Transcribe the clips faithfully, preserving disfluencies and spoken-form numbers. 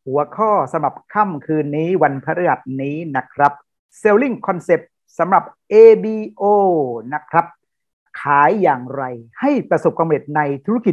หัวข้อสำหรับค่ำคืนนี้วันพฤหัสนี้นะครับ Selling Concept สำหรับ เอ บี โอ นะครับขายอย่างไรให้ประสบความสำเร็จในธุรกิจ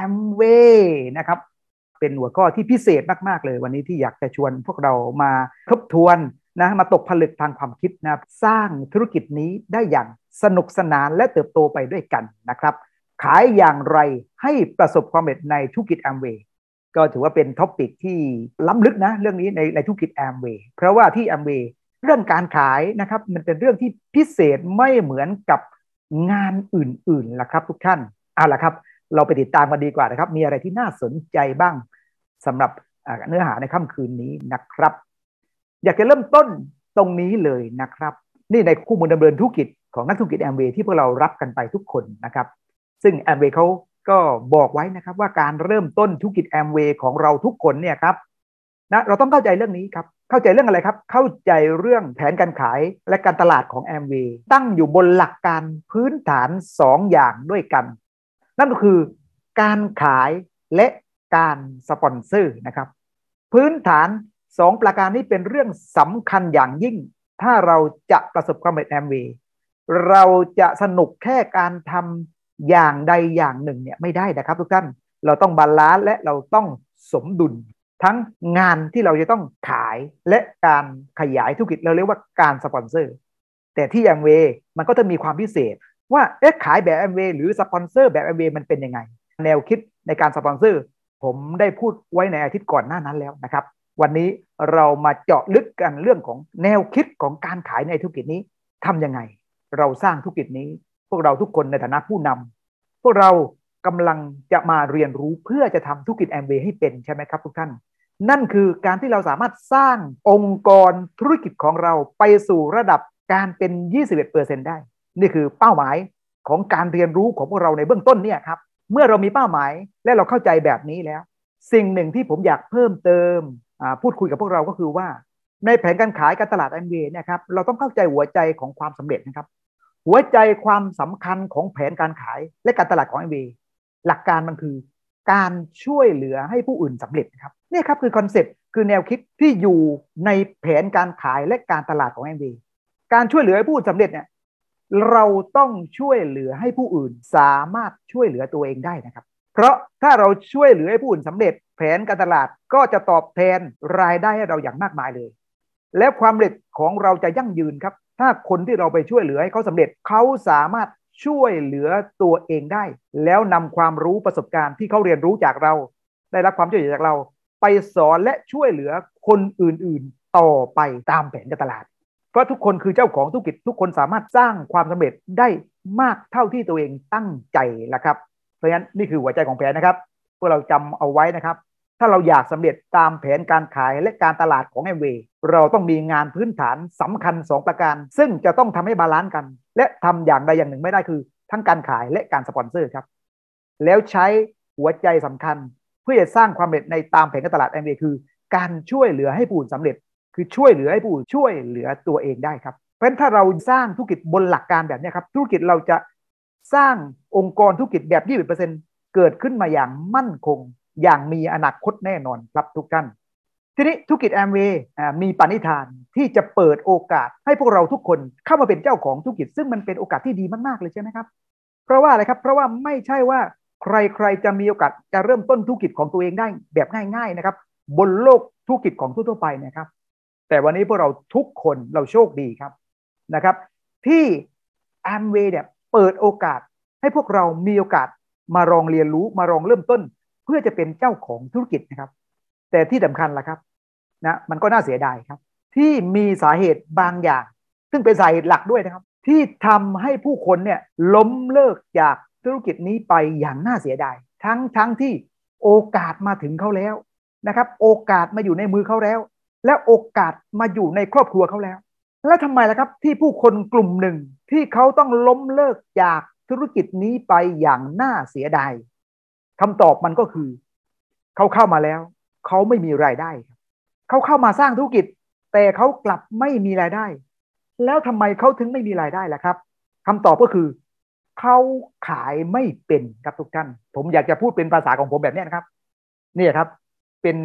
Amway นะครับเป็นหัวข้อที่พิเศษมากๆเลยวันนี้ที่อยากจะชวนพวกเรามาทบทวนนะมาตกผลึกทางความคิดนะสร้างธุรกิจนี้ได้อย่างสนุกสนานและเติบโตไปด้วยกันนะครับขายอย่างไรให้ประสบความสำเร็จในธุรกิจ Amway ก็ถือว่าเป็นท็อปิกที่ล้ำลึกนะเรื่องนี้ในในธุรกิจ Amway เพราะว่าที่ Amway เรื่องการขายนะครับมันเป็นเรื่องที่พิเศษไม่เหมือนกับงานอื่นๆล่ะครับทุกท่านเอาล่ะครับเราไปติดตามกันดีกว่านะครับมีอะไรที่น่าสนใจบ้างสำหรับเนื้อหาในค่ำคืนนี้นะครับอยากจะเริ่มต้นตรงนี้เลยนะครับนี่ในคู่มือดำเนินธุรกิจของนักธุรกิจ Amway ที่พวกเรารับกันไปทุกคนนะครับซึ่ง Amway เขาก็บอกไว้นะครับว่าการเริ่มต้นธุรกิจ Amway ของเราทุกคนเนี่ยครับนะเราต้องเข้าใจเรื่องนี้ครับเข้าใจเรื่องอะไรครับเข้าใจเรื่องแผนการขายและการตลาดของ Amway ตั้งอยู่บนหลักการพื้นฐานสองอย่างด้วยกันนั่นก็คือการขายและการสปอนเซอร์นะครับพื้นฐานสองประการนี้เป็นเรื่องสำคัญอย่างยิ่งถ้าเราจะประสบความสำเร็จ Amway เราจะสนุกแค่การทำอย่างใดอย่างหนึ่งเนี่ยไม่ได้นะครับทุกท่านเราต้องบาลานซ์และเราต้องสมดุลทั้งงานที่เราจะต้องขายและการขยายธุรกิจเราเรียกว่าการสปอนเซอร์แต่ที่ Amway มันก็จะมีความพิเศษว่าเอ๊ะขายแบบ Amway หรือสปอนเซอร์แบบ Amway มันเป็นยังไงแนวคิดในการสปอนเซอร์ผมได้พูดไว้ในอาทิตย์ก่อนหน้านั้นแล้วนะครับวันนี้เรามาเจาะลึกกันเรื่องของแนวคิดของการขายในธุรกิจนี้ทำยังไงเราสร้างธุรกิจนี้พวกเราทุกคนในฐานะผู้นำพวกเรากำลังจะมาเรียนรู้เพื่อจะทำธุรกิจ Amway ให้เป็นใช่ไหมครับทุกท่านนั่นคือการที่เราสามารถสร้างองค์กรธุรกิจของเราไปสู่ระดับการเป็น ยี่สิบเอ็ดเปอร์เซ็นต์ ได้นี่คือเป้าหมายของการเรียนรู้ของพวกเราในเบื้องต้นเนี่ยครับเมื่อเรามีเป้าหมายและเราเข้าใจแบบนี้แล้วสิ่งหนึ่งที่ผมอยากเพิ่มเติมพูดคุยกับพวกเราก็คือว่าในแผนการขายการตลาด Amway เนี่ยครับเราต้องเข้าใจหัวใจของความสำเร็จนะครับหัวใจความสำคัญของแผนการขายและการตลาดของ Amway หลักการมันคือการช่วยเหลือให้ผู้อื่นสำเร็จครับนี่ครับคือคอนเซ็ปต์คือแนวคิดที่อยู่ในแผนการขายและการตลาดของ Amway การช่วยเหลือให้ผู้อื่นสำเร็จเนี่ยเราต้องช่วยเหลือให้ผู้อื่นสามารถช่วยเหลือตัวเองได้นะครับเพราะถ้าเราช่วยเหลือให้ผู้อื่นสำเร็จแผนการตลาดก็จะตอบแทนรายได้ให้เราอย่างมากมายเลยและความสำเร็จของเราจะยั่งยืนครับถ้าคนที่เราไปช่วยเหลือให้เขาสำเร็จเขาสามารถช่วยเหลือตัวเองได้แล้วนำความรู้ประสบการณ์ที่เขาเรียนรู้จากเราได้รับความช่วยเหลือจากเราไปสอนและช่วยเหลือคนอื่นๆต่อไปตามแผนการตลาดเพราะทุกคนคือเจ้าของธุรกิจทุกคนสามารถสร้างความสำเร็จได้มากเท่าที่ตัวเองตั้งใจละครับเพราะฉะนั้นนี่คือหัวใจของแผนนะครับพวกเราจำเอาไว้นะครับถ้าเราอยากสำเร็จตามแผนการขายและการตลาดของ Amway เราต้องมีงานพื้นฐานสำคัญสองประการซึ่งจะต้องทำให้บาลานซ์กันและทำอย่างใดอย่างหนึ่งไม่ได้คือทั้งการขายและการสปอนเซอร์ครับแล้วใช้หัวใจสำคัญเพื่อจะสร้างความสำเร็จในตามแผนการตลาด Amway คือการช่วยเหลือให้ผู้อื่นสำเร็จคือช่วยเหลือให้ผู้อื่นช่วยเหลือตัวเองได้ครับเพราะฉะนั้นถ้าเราสร้างธุรกิจบนหลักการแบบนี้ครับธุรกิจเราจะสร้างองค์กรธุรกิจแบบ ยี่สิบเปอร์เซ็นต์ เกิดขึ้นมาอย่างมั่นคงอย่างมีอนาคตแน่นอนครับทุกท่านทีนี้ธุรกิจ Amway มีปณิธานที่จะเปิดโอกาสให้พวกเราทุกคนเข้ามาเป็นเจ้าของธุรกิจซึ่งมันเป็นโอกาสที่ดีมากๆเลยใช่ไหมครับเพราะว่าอะไรครับเพราะว่าไม่ใช่ว่าใครๆจะมีโอกาสจะเริ่มต้นธุรกิจของตัวเองได้แบบง่ายๆนะครับบนโลกธุรกิจของทั่วๆไปนะครับแต่วันนี้พวกเราทุกคนเราโชคดีครับนะครับที่ Amway เนี่ยเปิดโอกาสให้พวกเรามีโอกาสมาลองเรียนรู้มาลองเริ่มต้นเพื่อจะเป็นเจ้าของธุรกิจนะครับแต่ที่สำคัญล่ะครับนะมันก็น่าเสียดายครับที่มีสาเหตุบางอย่างซึ่งเป็นสาเหตุหลักด้วยนะครับที่ทำให้ผู้คนเนี่ยล้มเลิกจากธุรกิจนี้ไปอย่างน่าเสียดายทั้งทั้งที่โอกาสมาถึงเขาแล้วนะครับโอกาสมาอยู่ในมือเขาแล้วและโอกาสมาอยู่ในครอบครัวเขาแล้วแล้วทำไมล่ะครับที่ผู้คนกลุ่มหนึ่งที่เขาต้องล้มเลิกจากธุรกิจนี้ไปอย่างน่าเสียดายคำตอบมันก็คือเขาเข้ามาแล้วเขาไม่มีรายได้เขาเข้ามาสร้างธุรกิจแต่เขากลับไม่มีรายได้แล้วทำไมเขาถึงไม่มีรายได้ล่ะครับคำตอบก็คือเขาขายไม่เป็นครับทุกท่านผมอยากจะพูดเป็นภาษาของผมแบบนี้นะครับนี่ครับเป็น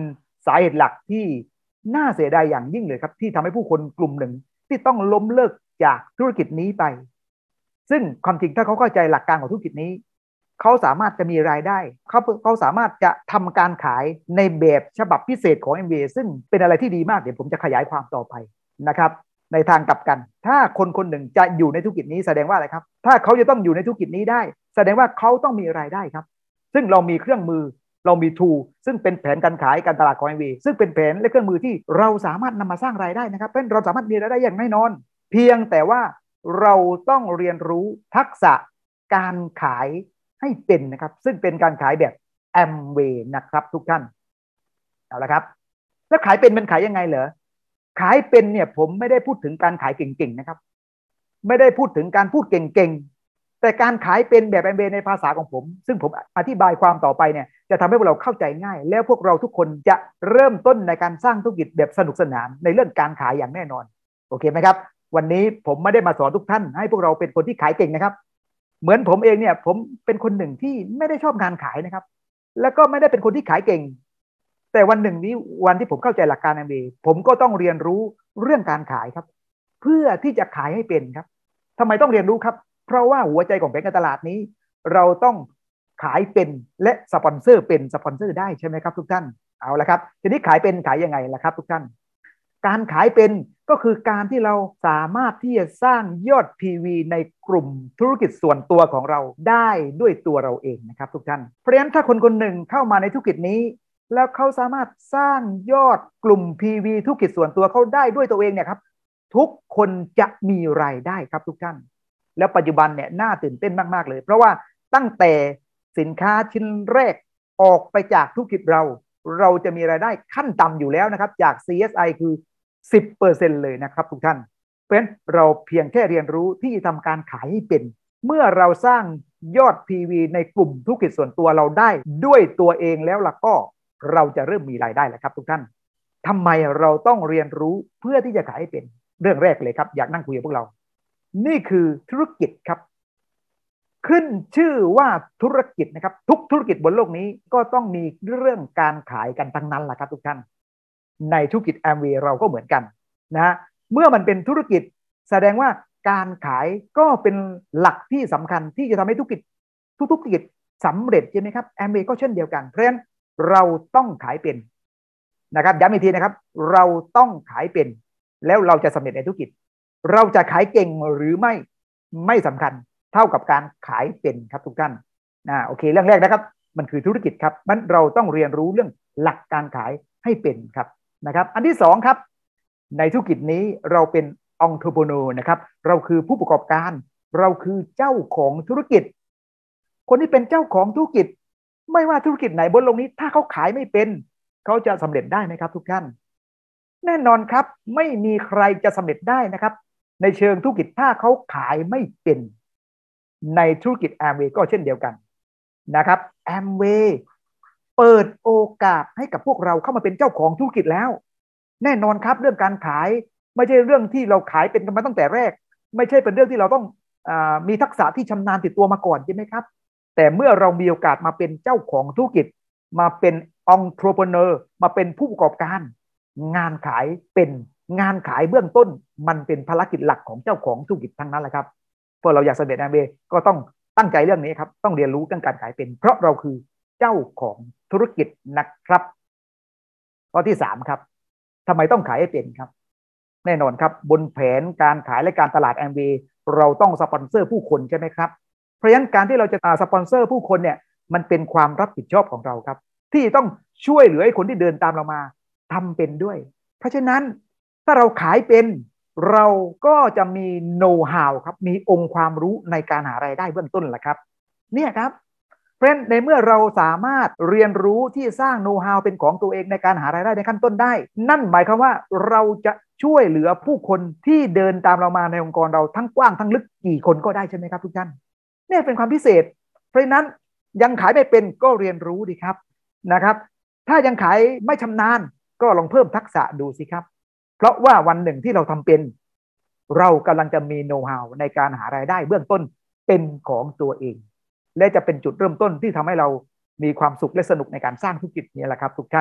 สาเหตุหลักที่น่าเสียดายอย่างยิ่งเลยครับที่ทำให้ผู้คนกลุ่มหนึ่งที่ต้องล้มเลิกจากธุรกิจนี้ไปซึ่งความจริงถ้าเขาเข้าใจหลักการของธุรกิจนี้เขาสามารถจะมีรายได้เขาเขาสามารถจะทำการขายในแบบฉบับพิเศษของ เอ็ม วี เอ ซึ่งเป็นอะไรที่ดีมากเดี๋ยวผมจะขยายความต่อไปนะครับในทางกลับกันถ้าคนคนหนึ่งจะอยู่ในธุรกิจนี้แสดงว่าอะไรครับถ้าเขาจะต้องอยู่ในธุรกิจนี้ได้แสดงว่าเขาต้องมีรายได้ครับซึ่งเรามีเครื่องมือเรามี tool ซึ่งเป็นแผนการขายการตลาดของ เอ็ม วี ซึ่งเป็นแผนและเครื่องมือที่เราสามารถนำมาสร้างรายได้นะครับเพราะเราสามารถมีรายได้อย่างแน่นอนเพียงแต่ว่าเราต้องเรียนรู้ทักษะการขายให้เป็นนะครับซึ่งเป็นการขายแบบ Amway นะครับทุกท่านเอาละครับแล้วขายเป็นมันขายยังไงเหรอขายเป็นเนี่ยผมไม่ได้พูดถึงการขายเก่งๆนะครับไม่ได้พูดถึงการพูดเก่งๆแต่การขายเป็นแบบ Amway ในภาษาของผมซึ่งผมอธิบายความต่อไปเนี่ยจะทำให้พวกเราเข้าใจง่ายแล้วพวกเราทุกคนจะเริ่มต้นในการสร้างธุรกิจแบบสนุกสนานในเรื่องการขายอย่างแน่นอนโอเคไหมครับวันนี้ผมไม่ได้มาสอนทุกท่านให้พวกเราเป็นคนที่ขายเก่งนะครับเหมือนผมเองเนี่ยผมเป็นคนหนึ่งที่ไม่ได้ชอบงานขายนะครับแล้วก็ไม่ได้เป็นคนที่ขายเก่งแต่วันหนึ่งนี้วันที่ผมเข้าใจหลักการ Amway ผมก็ต้องเรียนรู้เรื่องการขายครับเพื่อที่จะขายให้เป็นครับทำไมต้องเรียนรู้ครับเพราะว่าหัวใจของแผนการตลาดนี้เราต้องขายเป็นและสปอนเซอร์เป็นสปอนเซอร์ได้ใช่ไหมครับทุกท่านเอาละครับทีนี้ขายเป็นขายยังไงล่ะครับทุกท่านการขายเป็นก็คือการที่เราสามารถที่จะสร้างยอด พี วี ในกลุ่มธุรกิจส่วนตัวของเราได้ด้วยตัวเราเองนะครับทุกท่านเพราะฉะนั้นถ้าคนคนหนึ่งเข้ามาในธุรกิจนี้แล้วเขาสามารถสร้างยอดกลุ่ม พี วี ธุรกิจส่วนตัวเขาได้ด้วยตัวเองเนี่ยครับทุกคนจะมีรายได้ครับทุกท่านแล้วปัจจุบันเนี่ยน่าตื่นเต้นมากๆเลยเพราะว่าตั้งแต่สินค้าชิ้นแรกออกไปจากธุรกิจเราเราจะมีรายได้ขั้นต่ำอยู่แล้วนะครับจาก ซี เอส ไอ คือ สิบเปอร์เซ็นต์ เลยนะครับทุกท่านเพราะฉะนั้นเราเพียงแค่เรียนรู้ที่จะทำการขายให้เป็นเมื่อเราสร้างยอด พี วี ในกลุ่มธุรกิจส่วนตัวเราได้ด้วยตัวเองแล้วล่ะก็เราจะเริ่มมีรายได้แล้วครับทุกท่านทำไมเราต้องเรียนรู้เพื่อที่จะขายให้เป็นเรื่องแรกเลยครับอยากนั่งคุยกับพวกเรานี่คือธุรกิจครับขึ้นชื่อว่าธุรกิจนะครับทุกธุรกิจบนโลกนี้ก็ต้องมีเรื่องการขายกันทั้งนั้นแหละครับทุกท่านในธุรกิจ Amway เราก็เหมือนกันนะเมื่อมันเป็นธุรกิจแสดงว่าการขายก็เป็นหลักที่สำคัญที่จะทำให้ธุรกิจทุกธุรกิจสำเร็จใช่ไหมครับ Amway ก็เช่นเดียวกันเพราะฉะนั้นเราต้องขายเป็นนะครับย้ำอีกทีนะครับเราต้องขายเป็นแล้วเราจะสำเร็จในธุรกิจเราจะขายเก่งหรือไม่ไม่สำคัญเท่ากับการขายเป็นครับทุกท่านนะโอเคเรื่องแรกนะครับมันคือธุรกิจครับมันเราต้องเรียนรู้เรื่องหลักการขายให้เป็นครับนะครับอันที่สองครับในธุรกิจนี้เราเป็น entrepreneur นะครับเราคือผู้ประกอบการเราคือเจ้าของธุรกิจคนที่เป็นเจ้าของธุรกิจไม่ว่าธุรกิจไหนบนโลกนี้ถ้าเขาขายไม่เป็นเขาจะสำเร็จได้ไหมครับทุกท่านแน่นอนครับไม่มีใครจะสำเร็จได้นะครับในเชิงธุรกิจถ้าเขาขายไม่เป็นในธุรกิจ Amway ก็เช่นเดียวกันนะครับ Amway เปิดโอกาสให้กับพวกเราเข้ามาเป็นเจ้าของธุรกิจแล้วแน่นอนครับเรื่องการขายไม่ใช่เรื่องที่เราขายเป็นกันมาตั้งแต่แรกไม่ใช่เป็นเรื่องที่เราต้องอามีทักษะที่ชำนาญติดตัวมาก่อนใช่ไหมครับแต่เมื่อเรามีโอกาสมาเป็นเจ้าของธุรกิจมาเป็น entrepreneur มาเป็นผู้ประกอบการงานขายเป็นงานขายเบื้องต้นมันเป็นภารกิจหลักของเจ้าของธุรกิจทั้งนั้นแหละครับพวกเราอยากสำเร็จ Amway ก็ต้องตั้งใจเรื่องนี้ครับต้องเรียนรู้เรื่องการขายเป็นเพราะเราคือเจ้าของธุรกิจนะครับข้อที่สามครับทำไมต้องขายให้เป็นครับแน่นอนครับบนแผนการขายและการตลาด Amway เราต้องสปอนเซอร์ผู้คนใช่ไหมครับเพราะฉะนั้นการที่เราจะสปอนเซอร์ผู้คนเนี่ยมันเป็นความรับผิดชอบของเราครับที่ต้องช่วยเหลือให้คนที่เดินตามเรามาทำเป็นด้วยเพราะฉะนั้นถ้าเราขายเป็นเราก็จะมีโน้ตฮาวครับมีองค์ความรู้ในการหารายได้เบื้องต้นแหละครับเนี่ยครับเพราะฉะนั้นในเมื่อเราสามารถเรียนรู้ที่สร้างโน้ตฮาวเป็นของตัวเองในการหารายได้ในขั้นต้นได้นั่นหมายความว่าเราจะช่วยเหลือผู้คนที่เดินตามเรามาในองค์กรเราทั้งกว้างทั้งลึกกี่คนก็ได้ใช่ไหมครับทุกท่านเนี่ยเป็นความพิเศษเพราะฉะนั้นยังขายไม่เป็นก็เรียนรู้ดีครับนะครับถ้ายังขายไม่ชำนาญก็ลองเพิ่มทักษะดูสิครับเพราะว่าวันหนึ่งที่เราทำเป็นเรากำลังจะมีโน้ตฮาวในการหารายได้เบื้องต้นเป็นของตัวเองและจะเป็นจุดเริ่มต้นที่ทำให้เรามีความสุขและสนุกในการสร้างธุรกิจนี้แหละครับทุกท่าน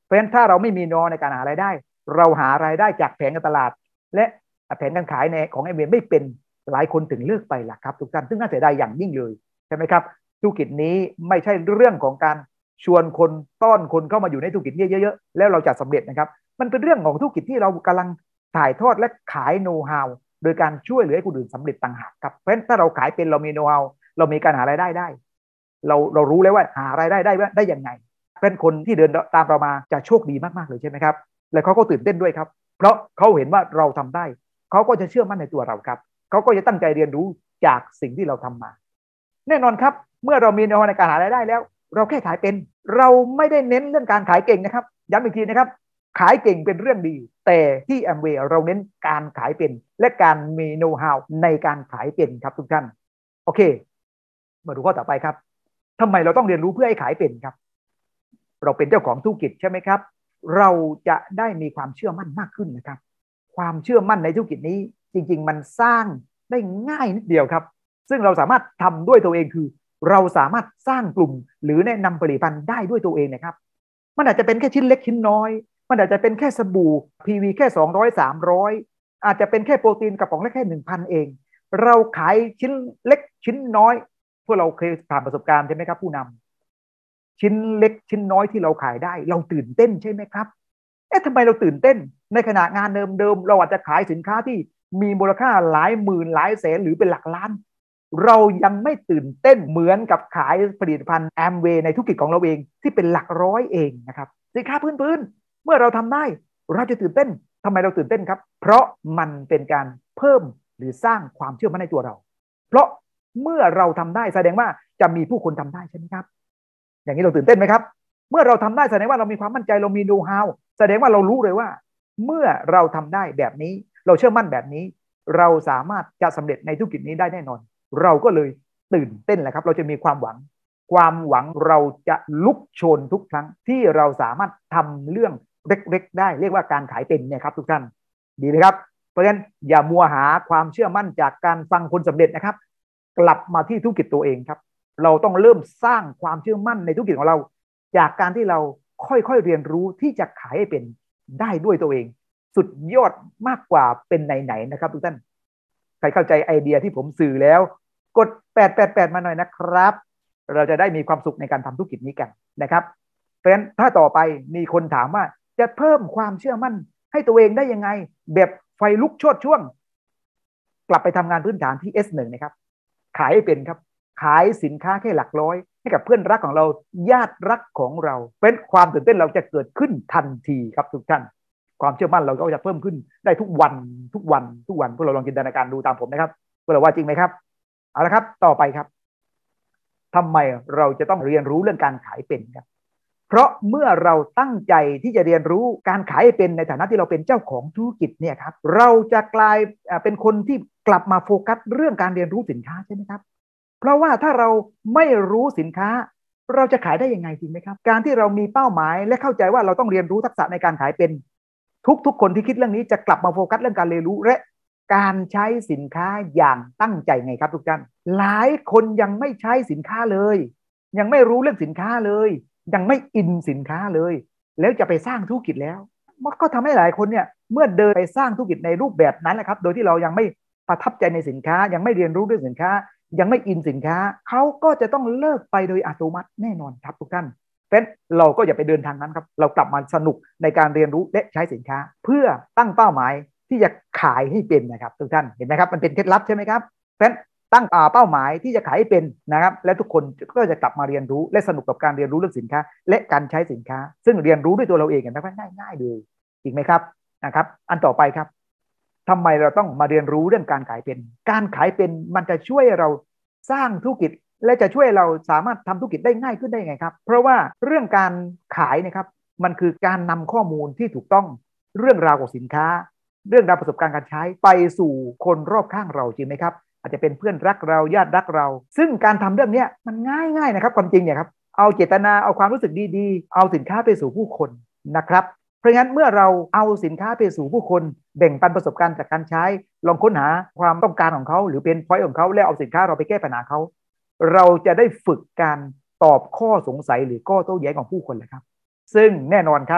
เพราะฉะนั้นถ้าเราไม่มีนอในการหารายได้เราหารายได้จากแผงการตลาดและแผนการขายในของไอเวไม่เป็นหลายคนถึงเลิกไปล่ะครับทุกท่านซึ่งน่าเสียดายอย่างยิ่งเลยใช่ไหมครับธุรกิจนี้ไม่ใช่เรื่องของการชวนคนต้อนคนเข้ามาอยู่ในธุรกิจเยอะๆแล้วเราจะสำเร็จนะครับมันเป็นเรื่องของธุรกิจที่เรากำลังถ่ายทอดและขายโน้ตฮาวโดยการช่วยเหลือให้คนอื่นสำเร็จต่างหากครับเพราะฉะนั้นถ้าเราขายเป็นเรามีโน้ตฮาวเรามีการหารายได้ได้เราเรารู้แล้วว่าหารายได้ได้ได้ยังไงเป็นคนที่เดินตามเรามาจะโชคดีมากๆเลยใช่ไหมครับและเขาก็ตื่นเต้นด้วยครับเพราะเขาเห็นว่าเราทำได้เขาก็จะเชื่อมั่นในตัวเราครับเขาก็จะตั้งใจเรียนรู้จากสิ่งที่เราทำมาแน่นอนครับเมื่อเรามีแนวในการหารายได้แล้วเราแค่ขายเป็นเราไม่ได้เน้นเรื่องการขายเก่งนะครับย้ำอีกทีนะครับขายเก่งเป็นเรื่องดีแต่ที่แอมเวย์เราเน้นการขายเป็นและการมีโน้ตฮาวในการขายเป็นครับทุกท่านโอเคมาดูข้อต่อไปครับทำไมเราต้องเรียนรู้เพื่อให้ขายเป็นครับเราเป็นเจ้าของธุรกิจใช่ไหมครับเราจะได้มีความเชื่อมั่นมากขึ้นนะครับความเชื่อมั่นในธุรกิจนี้จริงๆมันสร้างได้ง่ายนิดเดียวครับซึ่งเราสามารถทำด้วยตัวเองคือเราสามารถสร้างกลุ่มหรือแนะนำผลิตภัณฑ์ได้ด้วยตัวเองนะครับมันอาจจะเป็นแค่ชิ้นเล็กชิ้นน้อยมันอาจจะเป็นแค่สบู่ พี วี แค่สองร้อย สามร้อยอาจจะเป็นแค่โปรตีนกระป๋องเล็กแค่ หนึ่งพัน เองเราขายชิ้นเล็กชิ้นน้อยพวกเราเคยผ่านประสบการณ์ใช่ไหมครับผู้นำชิ้นเล็กชิ้นน้อยที่เราขายได้เราตื่นเต้นใช่ไหมครับเอ๊ะทำไมเราตื่นเต้นในขณะงานเดิมๆเราอาจจะขายสินค้าที่มีมูลค่าหลายหมื่นหลายแสนหรือเป็นหลักล้านเรายังไม่ตื่นเต้นเหมือนกับขายผลิตภัณฑ์แอมเวย์ในธุรกิจของเราเองที่เป็นหลักร้อยเองนะครับสินค้าพื้นๆเมื่อเราทำได้เราจะตื่นเต้นทำไมเราตื่นเต้นครับเพราะมันเป็นการเพิ่มหรือสร้างความเชื่อมั่นในตัวเราเพราะเมื่อเราทำได้แสดงว่าจะมีผู้คนทำได้ใช่ไหมครับอย่างนี้เราตื่นเต้นไหมครับเมื่อเราทำได้แสดงว่าเรามีความมั่นใจเรามีโน้ตฮาวแสดงว่าเรารู้เลยว่าเมื่อเราทำได้แบบนี้เราเชื่อมั่นแบบนี้เราสามารถจะสำเร็จในธุรกิจนี้ได้แน่นอนเราก็เลยตื่นเต้นแหละครับเราจะมีความหวังความหวังเราจะลุกโชนทุกครั้งที่เราสามารถทำเรื่องเล็กๆได้เรียกว่าการขายเป็นเนี่ยครับทุกท่านดีไหมครับเพราะฉะนั้นอย่ามัวหาความเชื่อมั่นจากการฟังคนสำเร็จนะครับกลับมาที่ธุรกิจตัวเองครับเราต้องเริ่มสร้างความเชื่อมั่นในธุรกิจของเราจากการที่เราค่อยๆเรียนรู้ที่จะขายให้เป็นได้ด้วยตัวเองสุดยอดมากกว่าเป็นไหนๆนะครับทุกท่านใครเข้าใจไอเดียที่ผมสื่อแล้วกดแปด แปด แปดมาหน่อยนะครับเราจะได้มีความสุขในการทำธุรกิจนี้กันนะครับเพราะฉะนั้นถ้าต่อไปมีคนถามว่าจะเพิ่มความเชื่อมั่นให้ตัวเองได้ยังไงแบบไฟลุกโชติช่วงกลับไปทำงานพื้นฐานที่ เอส หนึ่ง นะครับขายให้เป็นครับขายสินค้าแค่หลักร้อยให้กับเพื่อนรักของเราญาติรักของเราเป็นความตื่นเต้นเราจะเกิดขึ้นทันทีครับทุกท่านความเชื่อมั่นเราก็จะเพิ่มขึ้นได้ทุกวันทุกวันทุกวันพวกเราลองจินตนาการดูตามผมนะครับพวกเราว่าจริงไหมครับเอาละครับต่อไปครับทำไมเราจะต้องเรียนรู้เรื่องการขายเป็นครับเพราะเมื่อเราตั้งใจที่จะเรียนรู้การขายเป็นในฐานะที่เราเป็นเจ้าของธุรกิจเนี่ยครับเราจะกลายเป็นคนที่กลับมาโฟกัสเรื่องการเรียนรู้สินค้าใช่ไหมครับเพราะว่าถ้าเราไม่รู้สินค้าเราจะขายได้ยังไงจริงไหมครับการที่เรามีเป้าหมายและเข้าใจว่าเราต้องเรียนรู้ทักษะในการขายเป็นทุกๆคนที่คิดเรื่องนี้จะกลับมาโฟกัสเรื่องการเรียนรู้และการใช้สินค้าอย่างตั้งใจไงครับทุกท่านหลายคนยังไม่ใช้สินค้าเลยยังไม่รู้เรื่องสินค้าเลยยังไม่อินสินค้าเลยแล้วจะไปสร้างธุรกิจแล้วมันก็ทำให้หลายคนเนี่ยเมื่อเดินไปสร้างธุรกิจในรูปแบบนั้นแหละครับโดยที่เรายังไม่ประทับใจในสินค้ายังไม่เรียนรู้เรื่องสินค้ายังไม่อินสินค้าเขาก็จะต้องเลิกไปโดยอัตโนมัติแน่นอนครับทุกท่านเพราะฉะนั้นเราก็อย่าไปเดินทางนั้นครับเรากลับมาสนุกในการเรียนรู้และใช้สินค้าเพื่อตั้งเป้าหมายที่จะขายให้เป็นนะครับทุกท่านเห็นไหมครับมันเป็นเคล็ดลับใช่ไหมครับเพราะฉะนั้นตั้งเป้าหมายที่จะขายให้เป็นนะครับและทุกคนก็จะกลับมาเรียนรู้และสนุกกับการเรียนรู้เรื่องสินค้าและการใช้สินค้าซึ่งเรียนรู้ด้วยตัวเราเองเห็นไหมว่าง่ายๆเลยจริงไหมครับนะครับอันต่อไปครับทำไมเราต้องมาเรียนรู้เรื่องการขายเป็นการขายเป็นมันจะช่วยเราสร้างธุรกิจและจะช่วยเราสามารถทำธุรกิจได้ง่ายขึ้นได้ไงครับเพราะว่าเรื่องการขายนะครับมันคือการนำข้อมูลที่ถูกต้องเรื่องราวของสินค้าเรื่องราวประสบการณ์การใช้ไปสู่คนรอบข้างเราจริงไหมครับอาจจะเป็นเพื่อนรักเราญาติรักเราซึ่งการทำเรื่องนี้มันง่ายๆนะครับความจริงเนี่ยครับเอาเจตนาเอาความรู้สึกดีๆเอาสินค้าไปสู่ผู้คนนะครับเพราะงั้นเมื่อเราเอาสินค้าไปสู่ผู้คนแบ่งปันประสบการณ์จากการใช้ลองค้นหาความต้องการของเขาหรือเป็นพอยต์ของเขาแล้วเอาสินค้าเราไปแก้ปัญหาเขาเราจะได้ฝึกการตอบข้อสงสัยหรือข้อโต้แย้งของผู้คนแหละครับซึ่งแน่นอนครับ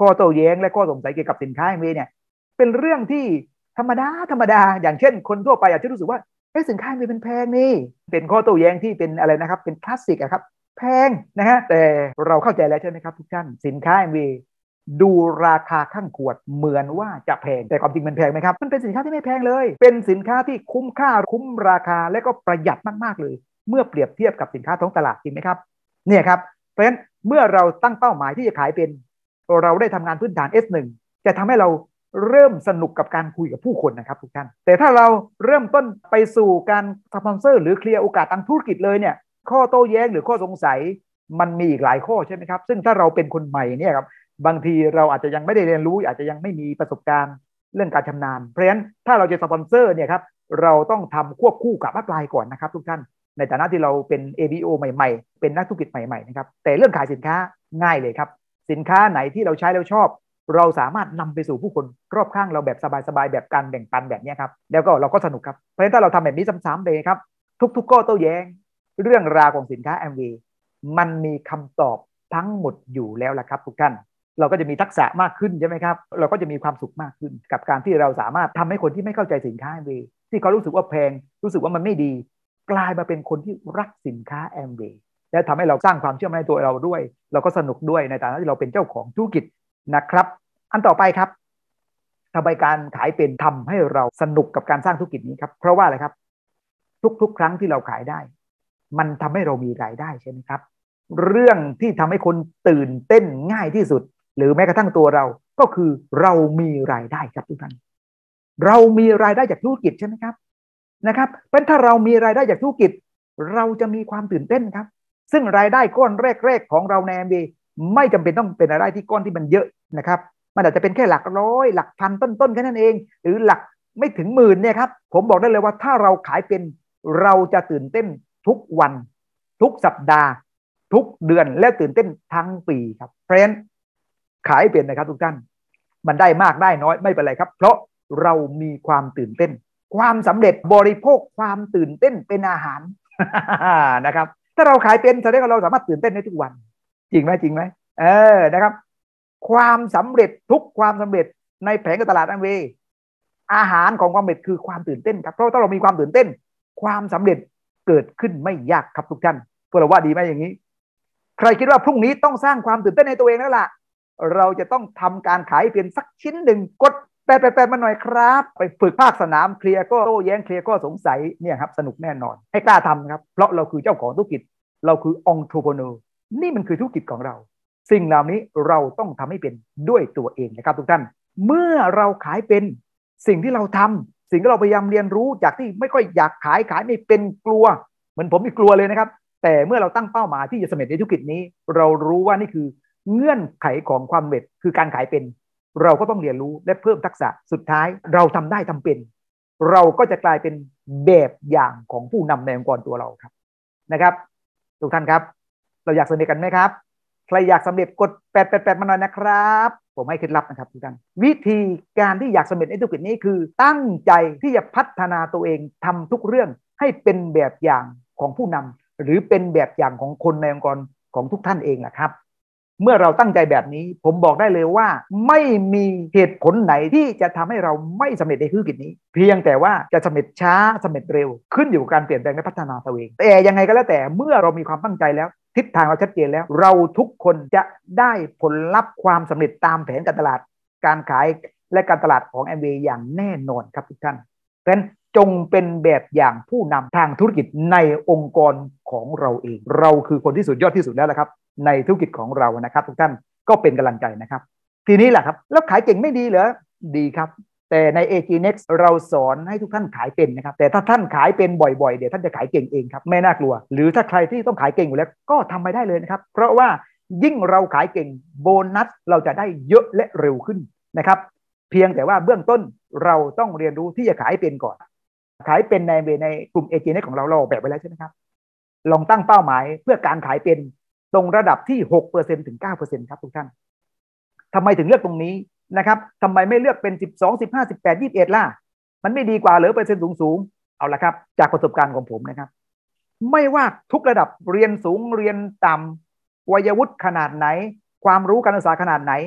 ข้อโต้แย้งและข้อสงสัยเกี่ยวกับสินค้าเอ็มวีเนี่ยเป็นเรื่องที่ธรรมดาธรรมดาอย่างเช่นคนทั่วไปอาจจะรู้สึกว่าเอ๊ะสินค้าเอ็มวีเป็นแพงนี่เป็นข้อโต้แย้งที่เป็นอะไรนะครับเป็นคลาสสิกอะครับแพงนะฮะแต่เราเข้าใจแล้วใช่ไหมครับทุกท่านสินค้าเอ็มวีดูราคาข้างขวดเหมือนว่าจะแพงแต่ความจริงมันแพงไหมครับมันเป็นสินค้าที่ไม่แพงเลยเป็นสินค้าที่คุ้มค่าคุ้มราคาและก็ประหยัดมากๆเลยเมื่อเปรียบเทียบกับสินค้าท้องตลาดจริงไหมครับเนี่ยครับเพราะฉะนั้นเมื่อเราตั้งเป้าหมายที่จะขายเป็นเราได้ทำงานพื้นฐาน เอส หนึ่ง จะทำให้เราเริ่มสนุกกับการคุยกับผู้คนนะครับทุกท่านแต่ถ้าเราเริ่มต้นไปสู่การสปอนเซอร์หรือเคลียร์โอกาสทางธุรกิจเลยเนี่ยข้อโต้แย้งหรือข้อสงสัยมันมีอีกหลายข้อใช่ไหมครับซึ่งถ้าเราเป็นคนใหม่เนี่ยครับบางทีเราอาจจะยังไม่ได้เรียนรู้อาจจะยังไม่มีประสบการณ์เรื่องการชำนาญเพราะฉะนั้นถ้าเราจะสปอนเซอร์เนี่ยครับเราต้องทำควบคู่กับอัพไลน์ก่อนนะครับทุกท่านในฐานะที่เราเป็น เอ บี โอ ใหม่ๆเป็นนักธุรกิจใหม่ๆนะครับแต่เรื่องขายสินค้าง่ายเลยครับสินค้าไหนที่เราใช้แล้วชอบเราสามารถนำไปสู่ผู้คนรอบข้างเราแบบสบายๆแบบการแบ่งปันแบบนี้ครับแล้วก็เราก็สนุกครับเพราะฉะนั้นถ้าเราทำแบบนี้ซ้ำๆเลยครับทุกๆข้อโต้แย้งเรื่องราวของสินค้า แอม วี มันมีคำตอบทั้งหมดอยู่แล้วละครับทุกท่านเราก็จะมีทักษะมากขึ้นใช่ไหมครับเราก็จะมีความสุขมากขึ้นกับการที่เราสามารถทำให้คนที่ไม่เข้าใจสินค้า แอม วี ที่เขารู้สึกว่าแพงรู้สึกว่ามันไม่ดีกลายมาเป็นคนที่รักสินค้า แอม วี และทำให้เราสร้างความเชื่อมั่นในตัวเราด้วยเราก็สนุกด้วยในฐานะที่เราเป็นเจ้าของธุรกิจนะครับอันต่อไปครับทำไมการขายเป็นทำให้เราสนุกกับการสร้างธุรกิจนี้ครับเพราะว่าอะไรครับทุกๆครั้งที่เราขายได้มันทำให้เรามีรายได้ใช่ไหมครับเรื่องที่ทำให้คนตื่นเต้นง่ายที่สุดหรือแม้กระทั่งตัวเราก็คือเรามีรายได้ครับทุกท่านเรามีรายได้จากธุรกิจใช่ไหมครับนะครับเป็นถ้าเรามีรายได้จากธุรกิจเราจะมีความตื่นเต้นครับซึ่งรายได้ก้อนแรกๆของเราใน แอม วี ไม่จำเป็นต้องเป็นรายได้ที่ก้อนที่มันเยอะนะครับมันอาจจะเป็นแค่หลักร้อยหลักพันต้นๆแค่นั้นเองหรือหลักไม่ถึงหมื่นเนี่ยครับผมบอกได้เลยว่าถ้าเราขายเป็นเราจะตื่นเต้นทุกวันทุกสัปดาห์ทุกเดือนและตื่นเต้นทั้งปีครับเพราะฉะนั้นขายเป็นนะครับทุกท่านมันได้มากได้น้อยไม่เป็นไรครับเพราะเรามีความตื่นเต้นความสำเร็จบริโภคความตื่นเต้นเป็นอาหาร นะครับถ้าเราขายเป็นแสดงว่าเราสามารถตื่นเต้นได้ทุกวันจริงไหมจริงไหมเออนะครับความสำเร็จทุกความสำเร็จในแผงการตลาด แอม วี อาหารของความสำเร็จคือความตื่นเต้นครับเพราะถ้าเรามีความตื่นเต้นความสำเร็จเกิดขึ้นไม่ยากครับทุกท่านพวกเราว่าดีไหมอย่างนี้ใครคิดว่าพรุ่งนี้ต้องสร้างความตื่นเต้นในตัวเองแล้วล่ะเราจะต้องทำการขายเพียงสักชิ้นหนึ่งกดแปดแปดแปดมาหน่อยครับไปฝึกภาคสนามเคลียร์ก็โต้แย้งเคลียร์ก็สงสัยเนี่ยครับสนุกแน่นอนให้กล้าทำครับเพราะเราคือเจ้าของธุรกิจเราคือ entrepreneur นี่มันคือธุรกิจของเราสิ่งเหล่านี้เราต้องทำให้เป็นด้วยตัวเองนะครับทุกท่านเมื่อเราขายเป็นสิ่งที่เราทำสิ่งที่เราพยายามเรียนรู้จากที่ไม่ค่อยอยากขายขายไม่เป็นกลัวเหมือนผมมีกลัวเลยนะครับแต่เมื่อเราตั้งเป้าหมายที่จะสำเร็จในธุรกิจนี้เรารู้ว่านี่คือเงื่อนไขของความสำเร็จคือการขายเป็นเราก็ต้องเรียนรู้และเพิ่มทักษะสุดท้ายเราทำได้ทำเป็นเราก็จะกลายเป็นแบบอย่างของผู้นำในองค์กรตัวเราครับนะครับทุกท่านครับเราอยากสำเร็จกันไหมครับใครอยากสำเร็จกดแปดแปดแปดมาหน่อยนะครับผมให้เคล็ดลับนะครับทุกท่านวิธีการที่อยากสำเร็จในธุรกิจนี้คือตั้งใจที่จะพัฒนาตัวเองทำทุกเรื่องให้เป็นแบบอย่างของผู้นำหรือเป็นแบบอย่างของคนในองค์กรของทุกท่านเองแหละครับเมื่อเราตั้งใจแบบนี้ผมบอกได้เลยว่าไม่มีเหตุผลไหนที่จะทำให้เราไม่สำเร็จในธุรกิจนี้เพียงแต่ว่าจะสำเร็จช้าสำเร็จเร็วขึ้นอยู่กับการเปลี่ยนแปลงและพัฒนาตัวเองแต่ยังไงก็แล้วแต่เมื่อเรามีความตั้งใจแล้วทิศทางเราชัดเจนแล้วเราทุกคนจะได้ผลลัพธ์ความสำเร็จตามแผนการตลาดการขายและการตลาดของ แอม วี อย่างแน่นอนครับทุกท่านเพราะฉะนั้นจงเป็นแบบอย่างผู้นำทางธุรกิจในองค์กรของเราเองเราคือคนที่สุดยอดที่สุดแล้วละครับในธุรกิจของเรานะครับทุกท่านก็เป็นกำลังใจนะครับทีนี้แหละครับแล้วขายเก่งไม่ดีเหรอดีครับแต่ใน เอ จี Next เราสอนให้ทุกท่านขายเป็นนะครับแต่ถ้าท่านขายเป็นบ่อยๆเดี๋ยวท่านจะขายเก่งเองครับไม่น่ากลัวหรือถ้าใครที่ต้องขายเก่งอยู่แล้วก็ทำไปได้เลยนะครับเพราะว่ายิ่งเราขายเก่งโบนัสเราจะได้เยอะและเร็วขึ้นนะครับเพียงแต่ว่าเบื้องต้นเราต้องเรียนรู้ที่จะขายเป็นก่อนขายเป็นในในกลุ่ม เอ จี Next ของเราเราแบบไว้แล้วใช่ไหมครับลองตั้งเป้าหมายเพื่อการขายเป็นตรงระดับที่ หกเปอร์เซ็นต์ ถึง เก้าเปอร์เซ็นต์ ครับทุกท่านทำไมถึงเลือกตรงนี้นะครับทำไมไม่เลือกเป็นสิบสอง สิบห้า สิบแปด ยี่สิบเอ็ดล่ะมันไม่ดีกว่าหรือเปอร์เซ็นต์สูงๆเอาละครับจากประสบการณ์ของผมนะครับไม่ว่าทุกระดับเรียนสูงเรียนต่ำวัยวุฒิขนาดไหนความรู้การศึกษาขนาดไหน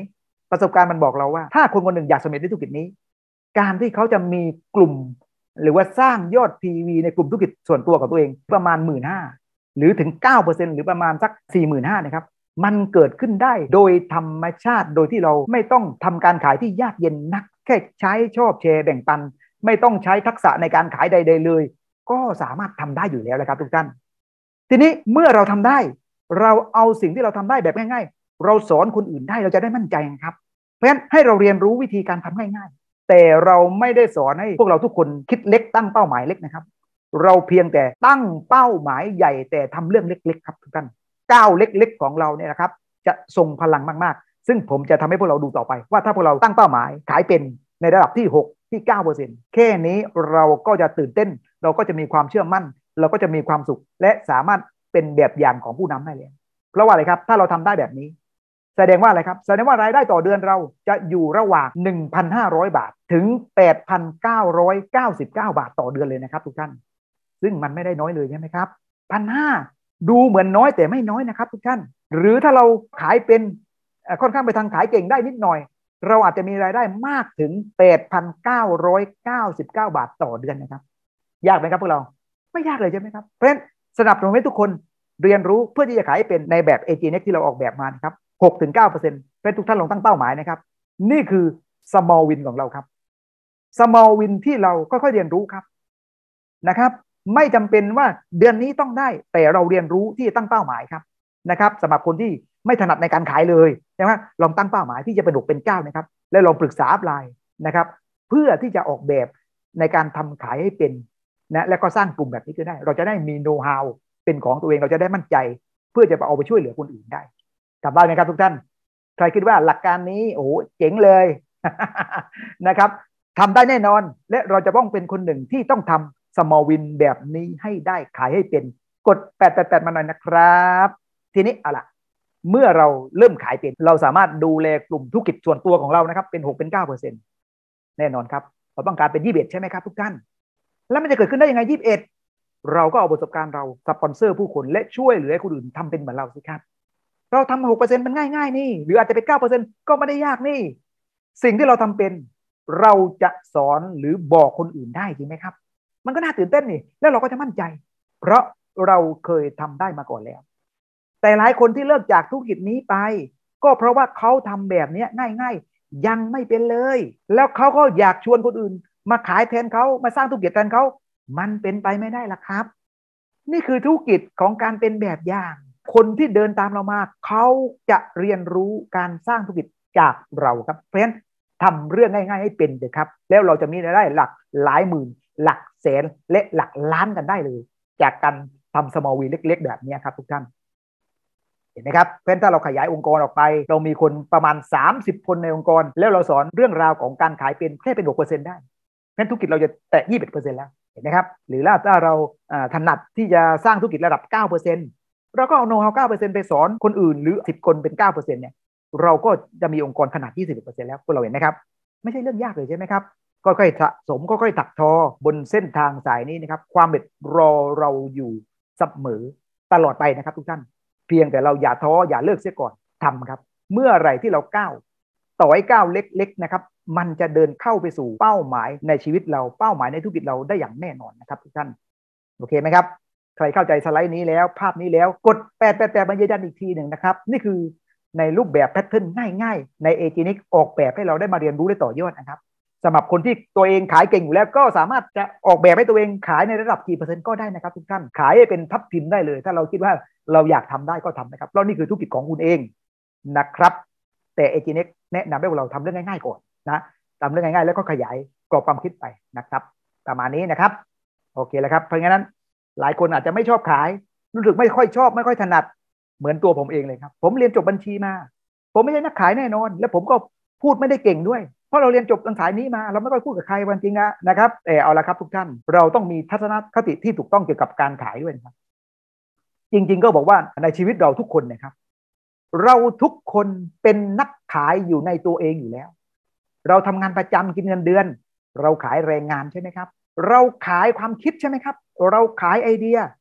ประสบการณ์มันบอกเราว่าถ้าคนคนหนึ่งอยากสำเร็จในธุรกิจนี้การที่เขาจะมีกลุ่มหรือว่าสร้างยอด พี วี ในกลุ่มธุรกิจส่วนตัวของตัวเองประมาณ หนึ่งหมื่นห้าพัน หรือถึง เก้าเปอร์เซ็นต์ หรือประมาณสัก สี่หมื่นห้าพัน นะครับมันเกิดขึ้นได้โดยธรรมชาติโดยที่เราไม่ต้องทำการขายที่ยากเย็นนักแค่ใช้ชอบแชร์แบ่งปันไม่ต้องใช้ทักษะในการขายใดๆเลยก็สามารถทำได้อยู่แล้วนะครับทุกท่านทีนี้เมื่อเราทำได้เราเอาสิ่งที่เราทำได้แบบง่ายๆเราสอนคนอื่นได้เราจะได้มั่นใจครับเพราะฉะนั้นให้เราเรียนรู้วิธีการทำง่ายๆแต่เราไม่ได้สอนให้พวกเราทุกคนคิดเล็กตั้งเป้าหมายเล็กนะครับเราเพียงแต่ตั้งเป้าหมายใหญ่แต่ทำเรื่องเล็กๆครับทุกท่านก้าวเล็กๆของเราเนี่ยนะครับจะทรงพลังมากๆซึ่งผมจะทำให้พวกเราดูต่อไปว่าถ้าพวกเราตั้งเป้าหมายขายเป็นในระดับที่หกที่ เก้าเปอร์เซ็นต์ แค่นี้เราก็จะตื่นเต้นเราก็จะมีความเชื่อมั่นเราก็จะมีความสุขและสามารถเป็นแบบอย่างของผู้นำได้เลยเพราะว่าอะไรครับถ้าเราทำได้แบบนี้แสดงว่าอะไรครับแสดงว่ารายได้ต่อเดือนเราจะอยู่ระหว่าง หนึ่งพันห้าร้อย บาทถึง แปดพันเก้าร้อยเก้าสิบเก้า บาทต่อเดือนเลยนะครับทุกท่านซึ่งมันไม่ได้น้อยเลยใช่ไหมครับ หนึ่งพันห้าร้อย ดูเหมือนน้อยแต่ไม่น้อยนะครับทุกท่านหรือถ้าเราขายเป็นค่อนข้างไปทางขายเก่งได้นิดหน่อยเราอาจจะมีรายได้มากถึง แปดพันเก้าร้อยเก้าสิบเก้า บาทต่อเดือนนะครับยากไหมครับพวกเราไม่ยากเลยใช่ไหมครับเพราะฉะนั้นสนับสนุนให้ทุกคนเรียนรู้เพื่อที่จะขายเป็นในแบบ เอ จี เน็กซ์ ที่เราออกแบบมานะครับ หกถึงเก้าเปอร์เซ็นต์ เป็นทุกท่านลองตั้งเป้าหมายนะครับนี่คือ small win ของเราครับ small win ที่เราค่อยๆเรียนรู้ครับนะครับไม่จำเป็นว่าเดือนนี้ต้องได้แต่เราเรียนรู้ที่จะตั้งเป้าหมายครับนะครับสำหรับคนที่ไม่ถนัดในการขายเลยใช่ไหมลองตั้งเป้าหมายที่จะเป็นหกเป็นเก้านะครับแล้วลองปรึกษาอัพไลน์นะครับเพื่อที่จะออกแบบในการทำขายให้เป็นนะแล้วก็สร้างกลุ่มแบบนี้ก็ได้เราจะได้มีโน้ตฮาวเป็นของตัวเองเราจะได้มั่นใจเพื่อจะเอาไปช่วยเหลือคนอื่นได้กลับบ้านไหมครับทุกท่านใครคิดว่าหลักการนี้โอ้เจ๋งเลย นะครับทำได้แน่นอนและเราจะต้องเป็นคนหนึ่งที่ต้องทำ small win แบบนี้ให้ได้ขายให้เป็นกดแปด แปด แปดมาหน่อยนะครับทีนี้เอาล่ะเมื่อเราเริ่มขายเป็นเราสามารถดูแลกลุ่มธุรกิจส่วนตัวของเรานะครับเป็น หก เป็น เก้าเปอร์เซ็นต์ แน่นอนครับเราต้องการเป็นยี่สิบเอ็ดใช่ไหมครับทุกท่านแล้วมันจะเกิดขึ้นได้ยังไงยี่สิบเอ็ดเราก็เอาประสบการณ์เราสปอนเซอร์ผู้คนและช่วยเหลือให้คนอื่นทำเป็นเหมือนเราสิครับเราทำ หกเปอร์เซ็นต์ มันง่ายๆนี่หรืออาจจะเป็น เก้าเปอร์เซ็นต์ ก็ไม่ได้ยากนี่สิ่งที่เราทำเป็นเราจะสอนหรือบอกคนอื่นได้จริงไหมครับมันก็น่าตื่นเต้นนี่แล้วเราก็จะมั่นใจเพราะเราเคยทำได้มาก่อนแล้วแต่หลายคนที่เลิกจากธุรกิจนี้ไปก็เพราะว่าเขาทำแบบนี้ง่ายๆยังไม่เป็นเลยแล้วเขาก็อยากชวนคนอื่นมาขายแทนเขามาสร้างธุรกิจแทนเขามันเป็นไปไม่ได้ละครับนี่คือธุรกิจของการเป็นแบบอย่างคนที่เดินตามเรามาเขาจะเรียนรู้การสร้างธุรกิจจากเราครับเพราะฉะนั้นทำเรื่องง่ายๆให้เป็นเถอะครับแล้วเราจะมีรายได้หลักหลายหมื่นหลักแสนและหลักล้านกันได้เลยจากการทำ small win เล็กๆแบบนี้ครับทุกท่านเห็นไหมครับเพราะฉะนั้นถ้าเราขยายองค์กรออกไปเรามีคนประมาณสามสิบคนในองค์กรแล้วเราสอนเรื่องราวของการขายเป็นแค่เป็น หกเปอร์เซ็นต์ ได้เพราะฉะนั้นธุรกิจเราจะแตะ ยี่สิบเอ็ดเปอร์เซ็นต์ แล้วเห็นไหมครับหรือถ้าเราถนัดที่จะสร้างธุรกิจระดับ เก้าเปอร์เซ็นต์ เราก็เอาโน้ตฮาว เก้าเปอร์เซ็นต์ ไปสอนคนอื่นหรือสิบคนเป็น เก้าเปอร์เซ็นต์ เนี่ยเราก็จะมีองค์กรขนาด ยี่สิบเปอร์เซ็นต์ แล้วพวกเราเห็นไหมครับไม่ใช่เรื่องยากเลยใช่ไหมครับค่อยๆสะสมค่อยๆถักทอบนเส้นทางสายนี้นะครับความเด็ดรอเราอยู่เสมอตลอดไปนะครับทุกท่านเพียงแต่เราอย่าท้ออย่าเลิกเสียก่อนทำครับเมื่อไหร่ที่เราก้าวต่อให้ก้าวเล็กๆนะครับมันจะเดินเข้าไปสู่เป้าหมายในชีวิตเราเป้าหมายในธุรกิจเราได้อย่างแน่นอนนะครับทุกท่านโอเคไหมครับใครเข้าใจสไลด์นี้แล้วภาพนี้แล้วกดแปด แปด แปดมายืนยันอีกทีหนึ่งนะครับนี่คือในรูปแบบแพทเทิร์นง่ายๆใน เอ จี เน็กซ์ ออกแบบให้เราได้มาเรียนรู้และต่อยอดนะครับสำหรับคนที่ตัวเองขายเก่งอยู่แล้วก็สามารถจะออกแบบให้ตัวเองขายในระดับกี่เปอร์เซ็นต์ก็ได้นะครับทุกท่านขายให้เป็นทับทิมได้เลยถ้าเราคิดว่าเราอยากทำได้ก็ทำนะครับเพราะนี่คือธุรกิจของคุณเองนะครับแต่ เอ จี เน็กซ์ แนะนำให้เราทำเรื่องง่ายๆก่อนนะทำเรื่องง่ายๆแล้วก็ขยายกรอบความคิดไปนะครับประมาณนี้นะครับโอเคแล้วครับเพราะงั้นหลายคนอาจจะไม่ชอบขายรู้สึกไม่ค่อยชอบไม่ค่อยถนัดเหมือนตัวผมเองเลยครับผมเรียนจบบัญชีมาผมไม่ใช่นักขายแน่นอนและผมก็พูดไม่ได้เก่งด้วยเพราะเราเรียนจบทางสายนี้มาเราไม่ค่อยพูดกับใครวันจริงนะนะครับแต่เอาละครับทุกท่านเราต้องมีทัศนคติที่ถูกต้องเกี่ยวกับการขายด้วยครับจริงๆก็บอกว่าในชีวิตเราทุกคนนะครับเราทุกคนเป็นนักขายอยู่ในตัวเองอยู่แล้วเราทำงานประจำกินเงินเดือนเราขายแรงงานใช่ไหมครับเราขายความคิดใช่ไหมครับเราขายไอเดีย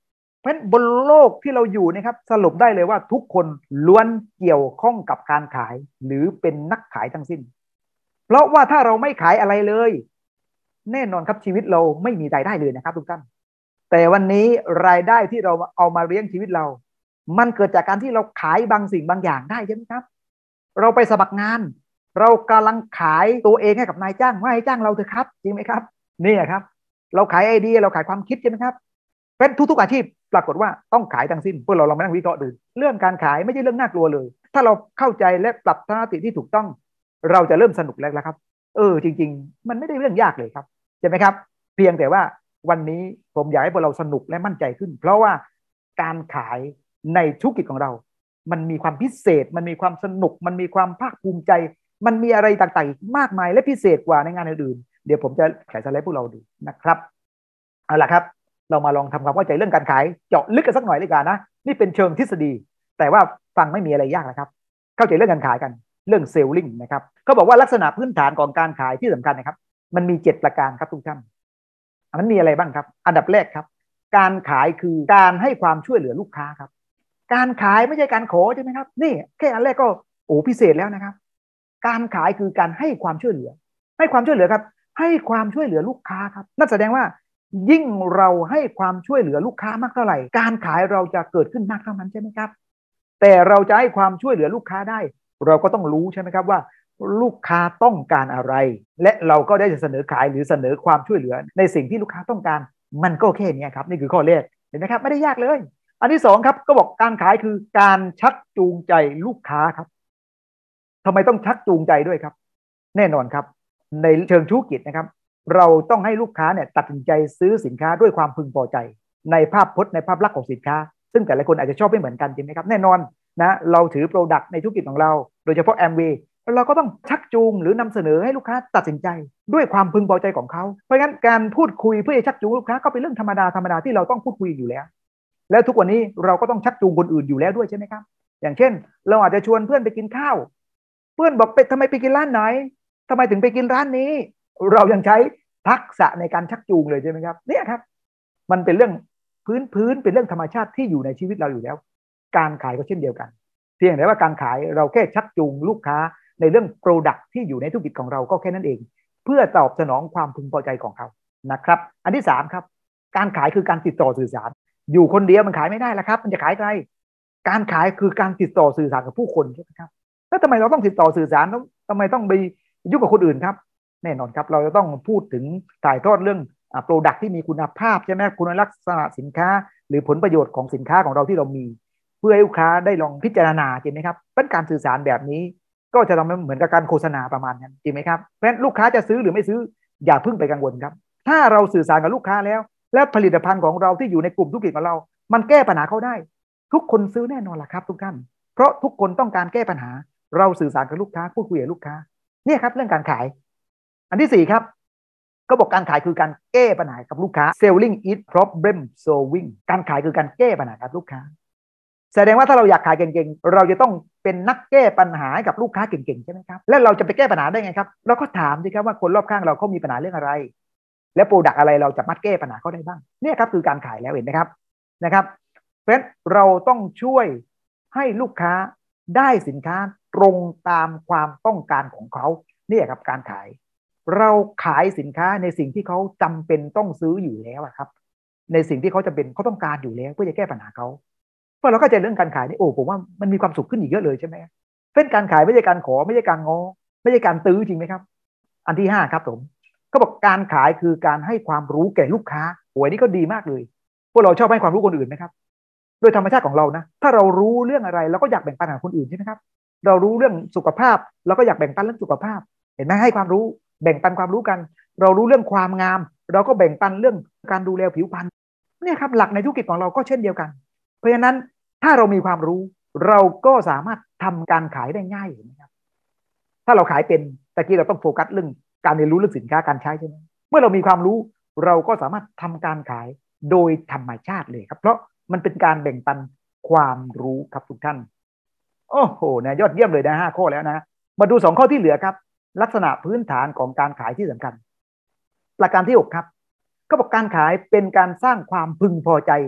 เพราะฉะนั้นบนโลกที่เราอยู่นะครับสรุปได้เลยว่าทุกคนล้วนเกี่ยวข้องกับการขายหรือเป็นนักขายทั้งสิ้นเพราะว่าถ้าเราไม่ขายอะไรเลยแน่นอนครับชีวิตเราไม่มีรายได้เลยนะครับทุกท่านแต่วันนี้รายได้ที่เราเอามาเลี้ยงชีวิตเรามันเกิดจากการที่เราขายบางสิ่งบางอย่างได้ใช่ไหมครับเราไปสมัครงานเรากำลังขายตัวเองให้กับนายจ้างว่าให้จ้างเราเถอะครับจริงไหมครับนี่ครับเราขายไอเดียเราขายความคิดใช่ไหมครับเป็นทุกๆอาชีพปรากฏว่าต้องขายทั้งสิ้นเพื่อเราลองมานั่งวิเคราะห์ดูเรื่องการขายไม่ใช่เรื่องน่ากลัวเลยถ้าเราเข้าใจและปรับทัศนคติที่ถูกต้องเราจะเริ่มสนุกแล้วครับเออจริงๆมันไม่ได้เรื่องยากเลยครับใช่ไหมครับเพียงแต่ว่าวันนี้ผมอยากให้พวกเราสนุกและมั่นใจขึ้นเพราะว่าการขายในธุรกิจของเรามันมีความพิเศษมันมีความสนุกมันมีความภาคภูมิใจมันมีอะไรต่างๆมากมายและพิเศษกว่าในงานอื่นๆเดี๋ยวผมจะขายสไลด์พวกเราดูนะครับเอาล่ะครับเรามาลองทำความเข้าใจเรื่องการขายเจาะลึกกันสักหน่อยเลยกันนะนี่เป็นเชิงทฤษฎีแต่ว่าฟังไม่มีอะไรยากนะครับเข้าใจเรื่องการขายกันเรื่องเซลลิงนะครับเขาบอกว่าลักษณะพื้นฐานของการขายที่สำคัญนะครับมันมีเจ็ดประการครับทุกท่านมันมีอะไรบ้างครับอันดับแรกครับการขายคือการให้ความช่วยเหลือลูกค้าครับการขายไม่ใช่การขอใช่ไหมครับนี่แค่อันแรกก็โอ้พิเศษแล้วนะครับการขายคือการให้ความช่วยเหลือให้ความช่วยเหลือครับให้ความช่วยเหลือลูกค้าครับนั่นแสดงว่ายิ่งเราให้ความช่วยเหลือลูกค้ามากเท่าไหร่การขายเราจะเกิดขึ้นมากเท่านั้นใช่ไหมครับแต่เราจะให้ความช่วยเหลือลูกค้าได้เราก็ต้องรู้ใช่ไหมครับว่าลูกค้าต้องการอะไรและเราก็ได้จะเสนอขายหรือเสนอความช่วยเหลือในสิ่งที่ลูกค้าต้องการมันก็แค่นี้ครับนี่คือข้อแรกเห็นไหมครับไม่ได้ยากเลยอันที่สองครับก็บอกการขายคือการชักจูงใจลูกค้าครับทำไมต้องชักจูงใจด้วยครับแน่นอนครับในเชิงธุรกิจนะครับเราต้องให้ลูกค้าเนี่ยตัดสินใจซื้อสินค้าด้วยความพึงพอใจในภาพพจน์ในภาพลักษณ์ของสินค้าซึ่งแต่ละคนอาจจะชอบไม่เหมือนกันจริงไหมครับแน่นอนนะเราถือโปรดักต์ในธุรกิจของเราโดยเฉพาะ แอม วี เราก็ต้องชักจูงหรือนำเสนอให้ลูกค้าตัดสินใจด้วยความพึงพอใจของเขาเพราะงั้นการพูดคุยเพื่อชักจูงลูกค้าก็เป็นเรื่องธรรมดาธรรมดาที่เราต้องพูดคุยอยู่แล้วแล้วทุกวันนี้เราก็ต้องชักจูงคนอื่นอยู่แล้วด้วยใช่ไหมครับอย่างเช่นเราอาจจะชวนเพื่อนไปกินข้าวเพื่อนบอกไปทำไมไปกินร้านไหนทำไมถึงไปกินร้านนี้เรายังใช้ทักษะในการชักจูงเลยใช่ไหมครับเนี่ยครับมันเป็นเรื่องพื้นพื้นเป็นเรื่องธรรมชาติที่อยู่ในชีวิตเราอยู่แล้วการขายก็เช่นเดียวกันเพียงแต่ว่าการขายเราแค่ชักจูงลูกค้าในเรื่อง Product ที่อยู่ในธุรกิจของเราก็แค่นั้นเองเพื่อตอบสนองความพึงพอใจของเขานะครับอันที่สามครับการขายคือการติดต่อสื่อสารอยู่คนเดียวมันขายไม่ได้ละครับมันจะขายใครการขายคือการติดต่อสื่อสารกับผู้คนใช่ไหมครับแล้วทำไมเราต้องติดต่อสื่อสารทำไมต้องไปยุ่งกับคนอื่นครับแน่นอนครับเราจะต้องพูดถึงถ่ายทอดเรื่องโปรดักที่มีคุณภาพใช่ไหมคุณลักษณะสินค้าหรือผลประโยชน์ของสินค้าของเราที่เรามีเพื่อให้ลูกค้าได้ลองพิจารณาจริงไหมครับเป็นการสื่อสารแบบนี้ก็จะทำให้เหมือนกับการโฆษณาประมาณนั้นจริงไหมครับเพราะฉะนั้นลูกค้าจะซื้อหรือไม่ซื้ออย่าเพิ่งไปกังวลครับถ้าเราสื่อสารกับลูกค้าแล้วและผลิตภัณฑ์ของเราที่อยู่ในกลุ่มธุรกิจของเรามันแก้ปัญหาเขาได้ทุกคนซื้อแน่นอนล่ะครับทุกท่านเพราะทุกคนต้องการแก้ปัญหาเราสื่อสารกับลูกค้าพูดคุยกับลูกค้าเนี่ยครับเรื่องการขายอันที่สี่ครับก็บอกการขายคือการแก้ปัญหากับลูกค้า selling is problem solving การขายคือการแก้ปัญหากับลูกค้าแสดงว่าถ้าเราอยากขายเก่งๆเราจะต้องเป็นนักแก้ปัญหากับลูกค้าเก่งๆใช่ไหมครับแล้วเราจะไปแก้ปัญหาได้ไงครับเราก็ถามสิครับว่าคนรอบข้างเราเขามีปัญหาเรื่องอะไรและโปรดักต์อะไรเราจะมัดแก้ปัญหาเขาได้บ้างเนี่ยครับคือการขายแล้วเห็นไหมครับนะครับเพราะฉะนั้นเราต้องช่วยให้ลูกค้าได้สินค้าตรงตามความต้องการของเขาเนี่ยครับการขายเราขายสินค้าในสิ่งที่เขาจำเป็นต้องซื้ออยู่แล้วครับในสิ่งที่เขาจำเป็นเขาต้องการอยู่แล้วเพื่อจะแก้ปัญหาเขาเพราะเราเข้าใจเรื่องการขายนี่โอ้ผมว่ามันมีความสุขขึ้นอีกเยอะเลยใช่ไหมเป็นการขายไม่ใช่การขอไม่ใช่การงอไม่ใช่การตื้อจริงไหมครับอันที่ห้าครับผมก็บอกการขายคือการให้ความรู้แก่ลูกค้าโอ้ยนี่ก็ดีมากเลยพวกเราชอบให้ความรู้คนอื่นไหมครับโดยธรรมชาติของเรานะถ้าเรารู้เรื่องอะไรเราก็อยากแบ่งปันกับคนอื่นใช่ไหมครับเรารู้เรื่องสุขภาพเราก็อยากแบ่งปันเรื่องสุขภาพเห็นไหมให้ความรู้แบ่งปันความรู้กันเรารู้เรื่องความงามเราก็แบ่งปันเรื่องการดูแลผิวพรรณเนี่ยครับหลักในธุรกิจของเราก็เช่นเดียวกันเพราะฉะนั้นถ้าเรามีความรู้เราก็สามารถทำการขายได้ง่ายนะครับถ้าเราขายเป็นตะกี้เราต้องโฟกัสเรื่องการเรียนรู้เรื่องสินค้าการใช้ใช่ไหมเมื่อเรามีความรู้เราก็สามารถทำการขายโดยธรรมชาติเลยครับเพราะมันเป็นการแบ่งปันความรู้ครับทุกท่านโอ้โหนะยอดเยี่ยมเลยนะห้าข้อแล้วนะมาดูสองข้อที่เหลือครับลักษณะพื้นฐานของการขายที่สำคัญประการที่หกครับก็บอกการขายเป็นการสร้างความพึงพอใจ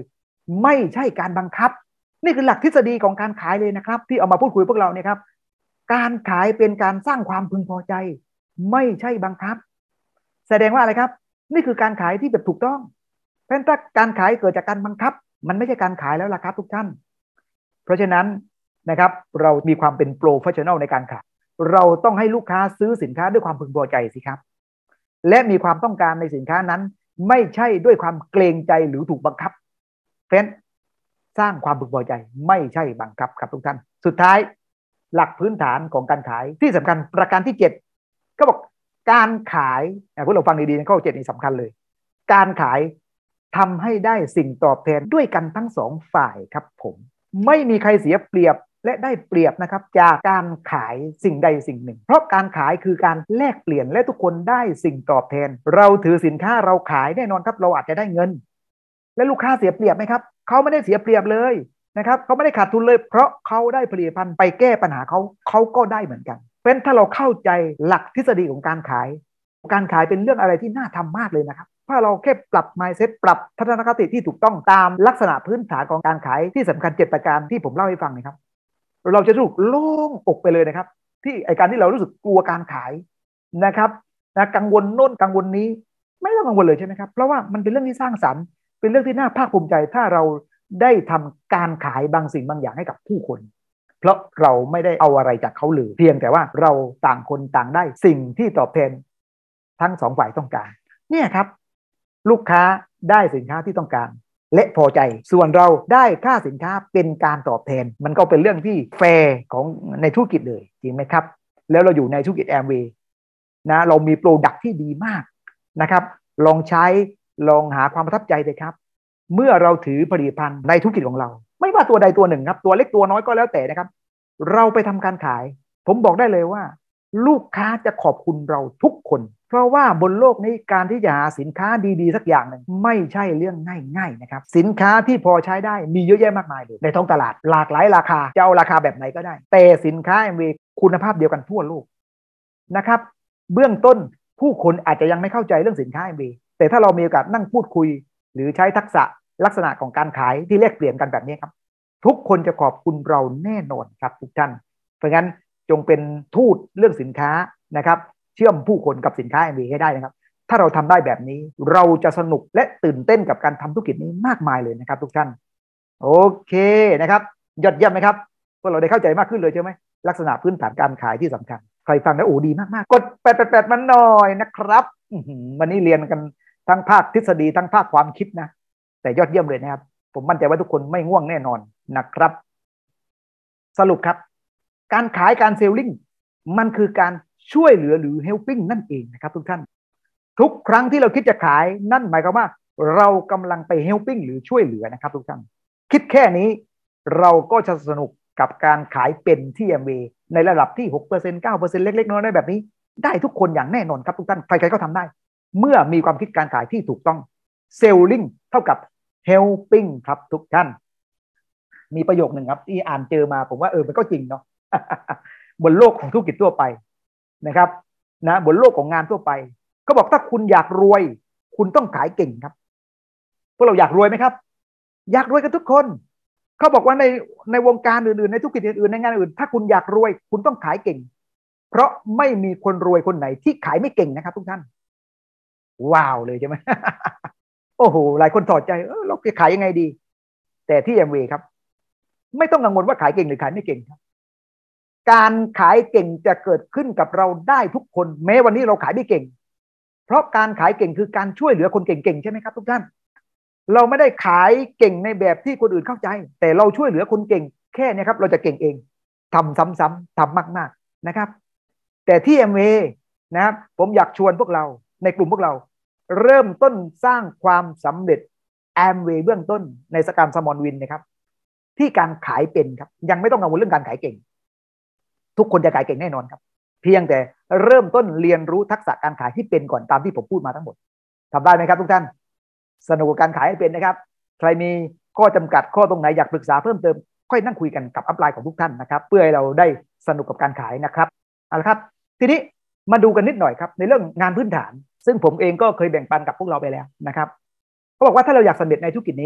ไม่ใช่การบังคับนี่คือหลักทฤษฎีของการขายเลยนะครับที่เอามาพูดคุยพวกเราเนี่ยครับการขายเป็นการสร้างความพึงพอใจไม่ใช่บังคับแสดงว่าอะไรครับนี่คือการขายที่แบบถูกต้องเพราะฉะนั้นถ้าการขายเกิดจากการบังคับมันไม่ใช่การขายแล้วล่ะครับทุกท่านเพราะฉะนั้นนะครับเรามีความเป็นโปรเฟชชั่นอลในการขายเราต้องให้ลูกค้าซื้อสินค้าด้วยความพึงพอใจสิครับและมีความต้องการในสินค้านั้นไม่ใช่ด้วยความเกรงใจหรือถูกบังคับเพราะฉะนั้นสร้างความพึงพอใจไม่ใช่บังคับครับทุกท่านสุดท้ายหลักพื้นฐานของการขายที่สำคัญประการที่เจ็ดก็บอกการขายพวกเราฟังดีๆข้อเจ็ดนี่สำคัญเลยการขายทำให้ได้สิ่งตอบแทนด้วยกันทั้งสองฝ่ายครับผมไม่มีใครเสียเปรียบและได้เปรียบนะครับจากการขายสิ่งใดสิ่งหนึ่งเพราะการขายคือการแลกเปลี่ยนและทุกคนได้สิ่งตอบแทนเราถือสินค้าเราขายแน่นอนครับเราอาจจะได้เงินและลูกค้าเสียเปรียบไหมครับเขาไม่ได้เสียเปรียบเลยนะครับเขาไม่ได้ขาดทุนเลยเพราะเขาได้ผลิตภัณฑ์ไปแก้ปัญหาเขาเขาก็ได้เหมือนกันเพราะฉะนั้นถ้าเราเข้าใจหลักทฤษฎีของการขายการขายเป็นเรื่องอะไรที่น่าทำมากเลยนะครับถ้าเราแค่ปรับ mindset ปรับทัศนคติที่ถูกต้องตามลักษณะพื้นฐานของการขายที่สำคัญเจ็ดประการที่ผมเล่าให้ฟังนะครับเราจะรู้สึกโล่งอกไปเลยนะครับที่ไอการที่เรารู้สึกกลัวการขายนะครับนะกังวลโน่นกังวลนี้ไม่ต้องกังวลเลยใช่ไหมครับเพราะว่ามันเป็นเรื่องที่สร้างสรรค์เป็นเรื่องที่น่าภาคภูมิใจถ้าเราได้ทำการขายบางสิ่งบางอย่างให้กับผู้คนเพราะเราไม่ได้เอาอะไรจากเขาเลยเพียงแต่ว่าเราต่างคนต่างได้สิ่งที่ตอบแทนทั้งสองฝ่ายต้องการเนี่ยครับลูกค้าได้สินค้าที่ต้องการและพอใจส่วนเราได้ค่าสินค้าเป็นการตอบแทนมันก็เป็นเรื่องที่แฟร์ของในธุรกิจเลยจริงไหมครับแล้วเราอยู่ในธุรกิจแอมเวย์นะเรามีโปรดักที่ดีมากนะครับลองใช้ลองหาความประทับใจเลยครับเมื่อเราถือผลิตภัณฑ์ในธุรกิจของเราไม่ว่าตัวใดตัวหนึ่งครับตัวเล็กตัวน้อยก็แล้วแต่นะครับเราไปทำการขายผมบอกได้เลยว่าลูกค้าจะขอบคุณเราทุกคนเพราะว่าบนโลกนี้การที่จะหาสินค้าดีๆสักอย่างหนึ่งไม่ใช่เรื่องง่ายๆนะครับสินค้าที่พอใช้ได้มีเยอะแยะมากมายเลยในท้องตลาดหลากหลายราคาจะเอาราคาแบบไหนก็ได้แต่สินค้า เอ็ม วี คุณภาพเดียวกันทั่วโลกนะครับเบื้องต้นผู้คนอาจจะยังไม่เข้าใจเรื่องสินค้า เอ็ม วี แต่ถ้าเรามีโอกาสนั่งพูดคุยหรือใช้ทักษะลักษณะของการขายที่แลกเปลี่ยนกันแบบนี้ครับทุกคนจะขอบคุณเราแน่นอนครับทุกท่านเพราะงั้นจงเป็นทูตเรื่องสินค้านะครับเชื่อมผู้คนกับสินค้า เอ็ม วี ให้ได้นะครับถ้าเราทำได้แบบนี้เราจะสนุกและตื่นเต้นกับการทำธุรกิจนี้มากมายเลยนะครับทุกท่านโอเคนะครับยอดเยี่ยมไหมครับพวกเราได้เข้าใจมากขึ้นเลยใช่ไหมลักษณะพื้นฐานการขายที่สำคัญใครฟังแล้วโอ้ดีมากๆกดแปดแปดแปดมันหน่อยนะครับวันนี้เรียนกันทั้งภาคทฤษฎีทั้งภาคความคิดนะแต่ยอดเยี่ยมเลยนะครับผมมั่นใจว่าทุกคนไม่ง่วงแน่นอนนะครับสรุปครับการขายการเซลลิ่งมันคือการช่วยเหลือหรือ helping นั่นเองนะครับทุกท่านทุกครั้งที่เราคิดจะขายนั่นหมายความว่าเรากำลังไป helping หรือช่วยเหลือนะครับทุกท่านคิดแค่นี้เราก็จะสนุกกับการขายเป็นที่ เอ็ม วี ในระดับที่ หกเปอร์เซ็นต์ เก้าเปอร์เซ็นต์ เล็กๆน้อยๆแบบนี้ได้ทุกคนอย่างแน่นอนครับทุกท่านใครๆก็ทำได้เมื่อมีความคิดการขายที่ถูกต้อง selling เท่ากับ helping ครับทุกท่านมีประโยคหนึ่งครับที่อ่านเจอมาผมว่าเออมันก็จริงเนาะ บนโลกของธุรกิจทั่วไปนะครับนะบนโลกของงานทั่วไปเขาบอกถ้าคุณอยากรวยคุณต้องขายเก่งครับพวกเราอยากรวยไหมครับอยากรวยกันทุกคนเขาบอกว่าในในวงการอื่นๆในธุรกิจอื่นๆในงานอื่นถ้าคุณอยากรวยคุณต้องขายเก่งเพราะไม่มีคนรวยคนไหนที่ขายไม่เก่งนะครับทุกท่านว้าวเลยใช่ไหม โอ้โหหลายคนถอดใจเออเราจะขายยังไงดีแต่ที่ เอ็ม วี ครับไม่ต้องกังวลว่าขายเก่งหรือขายไม่เก่งครับการขายเก่งจะเกิดขึ้นกับเราได้ทุกคนแม้วันนี้เราขายไม่เก่งเพราะการขายเก่งคือการช่วยเหลือคนเก่งๆใช่ไหมครับทุกท่านเราไม่ได้ขายเก่งในแบบที่คนอื่นเข้าใจแต่เราช่วยเหลือคนเก่งแค่นี้ครับเราจะเก่งเองทำซ้ำๆทำมากๆนะครับแต่ที่ เอ็ม วี นะครับผมอยากชวนพวกเราในกลุ่มพวกเราเริ่มต้นสร้างความสำเร็จ แอม วี เบื้องต้นในสกามสมอลวินนะครับที่การขายเป็นครับยังไม่ต้องกังวลเรื่องการขายเก่งทุกคนจะขายเก่งแน่นอนครับเพียงแต่เริ่มต้นเรียนรู้ทักษะการขายที่เป็นก่อนตามที่ผมพูดมาทั้งหมดทำได้ไหมครับทุกท่านสนุกกับการขายให้เป็นนะครับใครมีข้อจำกัดข้อตรงไหนอยากปรึกษาเพิ่มเติมค่อยนั่งคุยกันกับอัพไลน์ของทุกท่านนะครับเพื่อให้เราได้สนุกกับการขายนะครับเอาละครับทีนี้มาดูกันนิดหน่อยครับในเรื่องงานพื้นฐานซึ่งผมเองก็เคยแบ่งปันกับพวกเราไปแล้วนะครับเขาบอกว่าถ้าเราอยากสำเร็จในธุรกิจนี้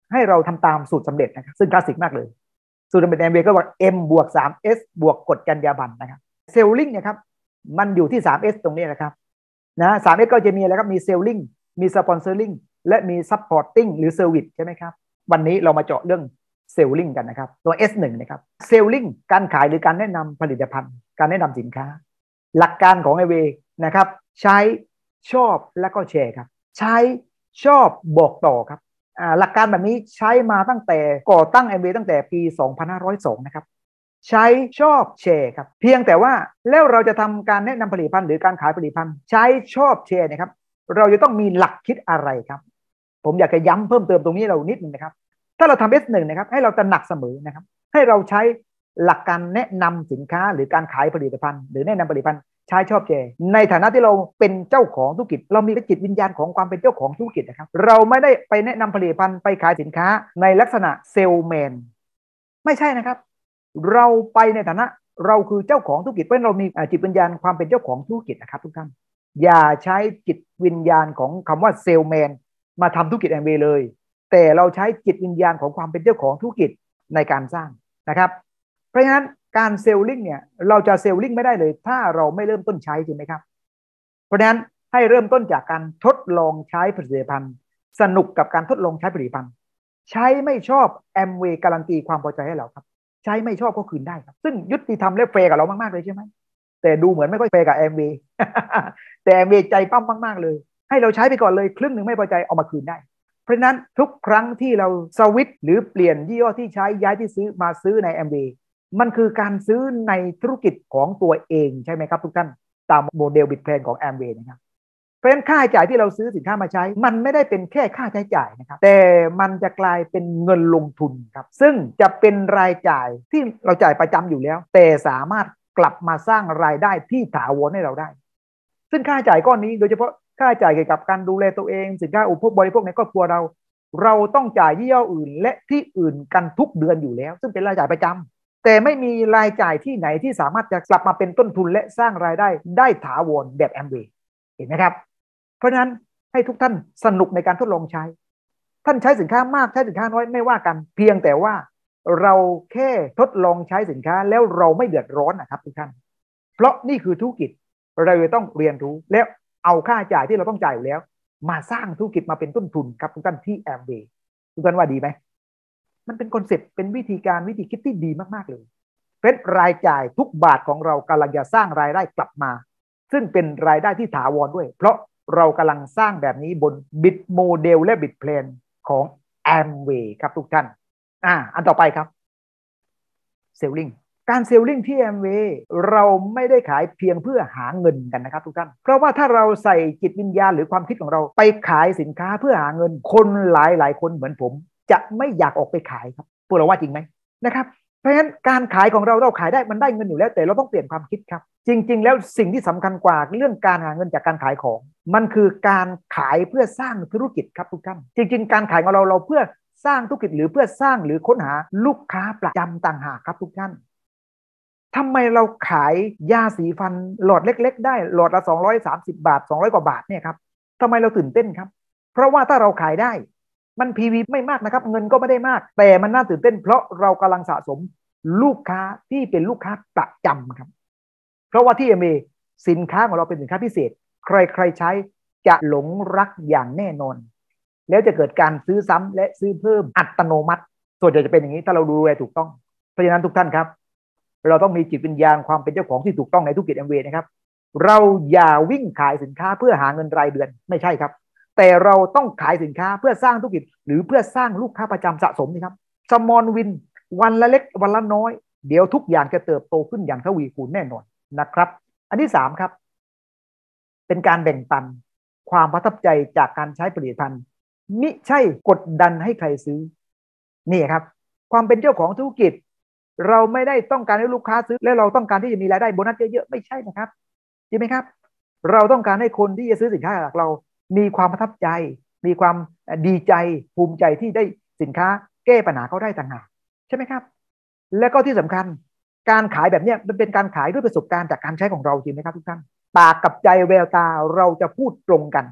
ให้เราทำตามสูตรสำเร็จนะครับซึ่งคลาสสิกมากเลยสูตรสำเร็จแอมเวย์ก็ว่า M บวก สาม เอส บวกกฎจรรยาบรรณนะครับเซลลิงเนี่ยครับมันอยู่ที่ สาม เอส ตรงนี้นะครับนะ สาม เอส ก็จะมีอะไรครับมีเซลลิงมีสปอนเซอร์ลิงและมีซัพพอร์ตติ้งหรือเซอร์วิสใช่ไหมครับวันนี้เรามาเจาะเรื่องเซลลิงกันนะครับตัว เอส หนึ่ง นะครับเซลลิงการขายหรือการแนะนำผลิตภัณฑ์การแนะนำสินค้าหลักการของ Amway นะครับใช้ชอบและก็แชร์ครับใช้ชอบบอกต่อครับหลักการแบบนี้ใช้มาตั้งแต่ก่อตั้ง Amway ตั้งแต่ปี สองพันห้าร้อยสอง นะครับใช้ชอบแชร์ครับเพียงแต่ว่าแล้วเราจะทำการแนะนำผลิตภัณฑ์หรือการขายผลิตภัณฑ์ใช้ชอบแชร์นะครับเราจะต้องมีหลักคิดอะไรครับผมอยากจะย้ำเพิ่มเติมตรงนี้เรานิดนึงนะครับถ้าเราทำ เอส หนึ่ง นะครับให้เราตระหนักเสมอนะครับให้เราใช้หลักการแนะนำสินค้าหรือการขายผลิตภัณฑ์หรือแนะนำผลิตภัณฑ์ใช้ชอบแชร์ในฐานะที่เราเป็นเจ้าของธุรกิจเรามีจิตวิญญาณของความเป็นเจ้าของธุรกิจนะครับเราไม่ได้ไปแนะนำผลิตภัณฑ์ไปขายสินค้าในลักษณะเซลแมนไม่ใช่นะครับเราไปในฐานะเราคือเจ้าของธุรกิจเพราะเรามีจิตวิญญาณความเป็นเจ้าของธุรกิจนะครับทุกท่านอย่าใช้จิตวิญญาณของคำว่าเซลแมนมาทำธุรกิจแอมเวย์เลยแต่เราใช้จิตวิญญาณของความเป็นเจ้าของธุรกิจในการสร้างนะครับเพราะฉะนั้นการเซลลิงเนี่ยเราจะเซลลิงไม่ได้เลยถ้าเราไม่เริ่มต้นใช้ใช่ไหมครับเพราะฉะนั้นให้เริ่มต้นจากการทดลองใช้ผลิตภัณฑ์สนุกกับการทดลองใช้ผลิตภัณฑ์ใช้ไม่ชอบแอมเวย์การันตีความพอใจให้เราครับใช้ไม่ชอบก็คืนได้ครับซึ่งยุติธรรมและแฟร์กับเรามากๆเลยใช่ไหมแต่ดูเหมือนไม่ค่อยแฟร์กับแอมเวย์ แต่แอมเวย์ใจปั้มมากๆเลยให้เราใช้ไปก่อนเลยครึ่งหนึ่งไม่พอใจเอามาคืนได้เพราะนั้นทุกครั้งที่เราสวิตช์หรือเปลี่ยนยี่ห้อที่ใช้ย้ายที่ซื้อมาซื้อใน Amway มันคือการซื้อในธุรกิจของตัวเองใช่ไหมครับทุกท่านตามโมเดลบิตแพลนของ Amway นะครับเพราะฉะนั้นค่าใช้จ่ายที่เราซื้อสินค้ามาใช้มันไม่ได้เป็นแค่ค่าใช้จ่ายนะครับแต่มันจะกลายเป็นเงินลงทุนครับซึ่งจะเป็นรายจ่ายที่เราจ่ายประจำอยู่แล้วแต่สามารถกลับมาสร้างรายได้ที่ถาวรให้เราได้ซึ่งค่าใช้จ่ายก้อนนี้โดยเฉพาะค่าใช้จ่ายเกี่ยวกับการดูแลตัวเองสินค้าอุปโภคบริโภคในครอบครัวเราเราต้องจ่ายยี่ห้ออื่นและที่อื่นกันทุกเดือนอยู่แล้วซึ่งเป็นรายจ่ายประจำแต่ไม่มีรายจ่ายที่ไหนที่สามารถจะกลับมาเป็นต้นทุนและสร้างรายได้ได้ถาวรแบบ Amway เห็นไหมครับเพราะฉะนั้นให้ทุกท่านสนุกในการทดลองใช้ท่านใช้สินค้ามากใช้สินค้าน้อยไม่ว่ากันเพียงแต่ว่าเราแค่ทดลองใช้สินค้าแล้วเราไม่เดือดร้อนนะครับทุกท่านเพราะนี่คือธุรกิจเราต้องเรียนรู้แล้วเอาค่าจ่ายที่เราต้องจ่ายอยู่แล้วมาสร้างธุรกิจมาเป็นต้นทุนครับทุกท่านที่ Amway ทุกท่านว่าดีไหมมันเป็นคอนเซ็ปต์เป็นวิธีการวิธีคิดที่ดีมากๆเลยเป็นรายจ่ายทุกบาทของเรากำลังจะสร้างรายได้กลับมาซึ่งเป็นรายได้ที่ถาวรด้วยเพราะเรากำลังสร้างแบบนี้บนบิตโมเดลและบิตแพลนของ Amway ครับทุกท่านอ่าอันต่อไปครับเซลลิงการเซลลิงที่ Amway เราไม่ได้ขายเพียงเพื่อหาเงินกันนะครับทุกท่านเพราะว่าถ้าเราใส่จิตวิญญาณหรือความคิดของเราไปขายสินค้าเพื่อหาเงินคนหลายหลายคนเหมือนผมจะไม่อยากออกไปขายครับพวกเราว่าจริงไหมนะครับเพราะฉะนั้นการขายของเราเราขายได้มันได้เงินอยู่แล้วแต่เราต้องเปลี่ยนความคิดครับจริงๆแล้วสิ่งที่สำคัญกว่าเรื่องการหาเงินจากการขายของมันคือการขายเพื่อสร้างธุรกิจครับทุกท่านจริงๆการขายของเราเราเพื่อสร้างธุรกิจหรือเพื่อสร้างหรือค้นหาลูกค้าประจำต่างหากครับทุกท่านทำไมเราขายยาสีฟันหลอดเล็กๆได้หลอดละสองร้อยสามสิบบาทสองร้อยกว่าบาทเนี่ยครับทำไมเราตื่นเต้นครับเพราะว่าถ้าเราขายได้มัน พี วี ไม่มากนะครับเงินก็ไม่ได้มากแต่มันน่าตื่นเต้นเพราะเรากำลังสะสมลูกค้าที่เป็นลูกค้าประจำครับเพราะว่าที่ Amway สินค้าของเราเป็นสินค้าพิเศษใครๆใช้จะหลงรักอย่างแน่นอนแล้วจะเกิดการซื้อซ้ำและซื้อเพิ่มอัตโนมัติส่วนใหญ่จะเป็นอย่างนี้ถ้าเราดูแลถูกต้องเพราะฉะนั้นทุกท่านครับเราต้องมีจิตวิญญาณความเป็นเจ้าของที่ถูกต้องในธุรกิจ Amway นะครับเราอย่าวิ่งขายสินค้าเพื่อหาเงินรายเดือนไม่ใช่ครับแต่เราต้องขายสินค้าเพื่อสร้างธุรกิจหรือเพื่อสร้างลูกค้าประจำสะสมนี่ครับสมอลวินวันละเล็กวันละน้อยเดี๋ยวทุกอย่างจะเติบโตขึ้นอย่างทวีคูณแน่นอนนะครับอันที่สามครับเป็นการแบ่งปันความประทับใจจากการใช้ผลิตภัณฑ์มิใช่กดดันให้ใครซื้อนี่ครับความเป็นเจ้าของธุรกิจเราไม่ได้ต้องการให้ลูกค้าซื้อและเราต้องการที่จะมีรายได้โบนัสเยอะๆไม่ใช่นะครับใช่ไหมครับเราต้องการให้คนที่จะซื้อสินค้าจากเรามีความประทับใจมีความดีใจภูมิใจที่ได้สินค้าแก้ปัญหาเขาได้ต่างหากใช่ไหมครับและก็ที่สำคัญการขายแบบนี้มันเป็นการขายด้วยประสบการณ์จากการใช้ของเราจริงไหมครับทุกท่านปากกับใจแววตาเราจะพูดตรงกัน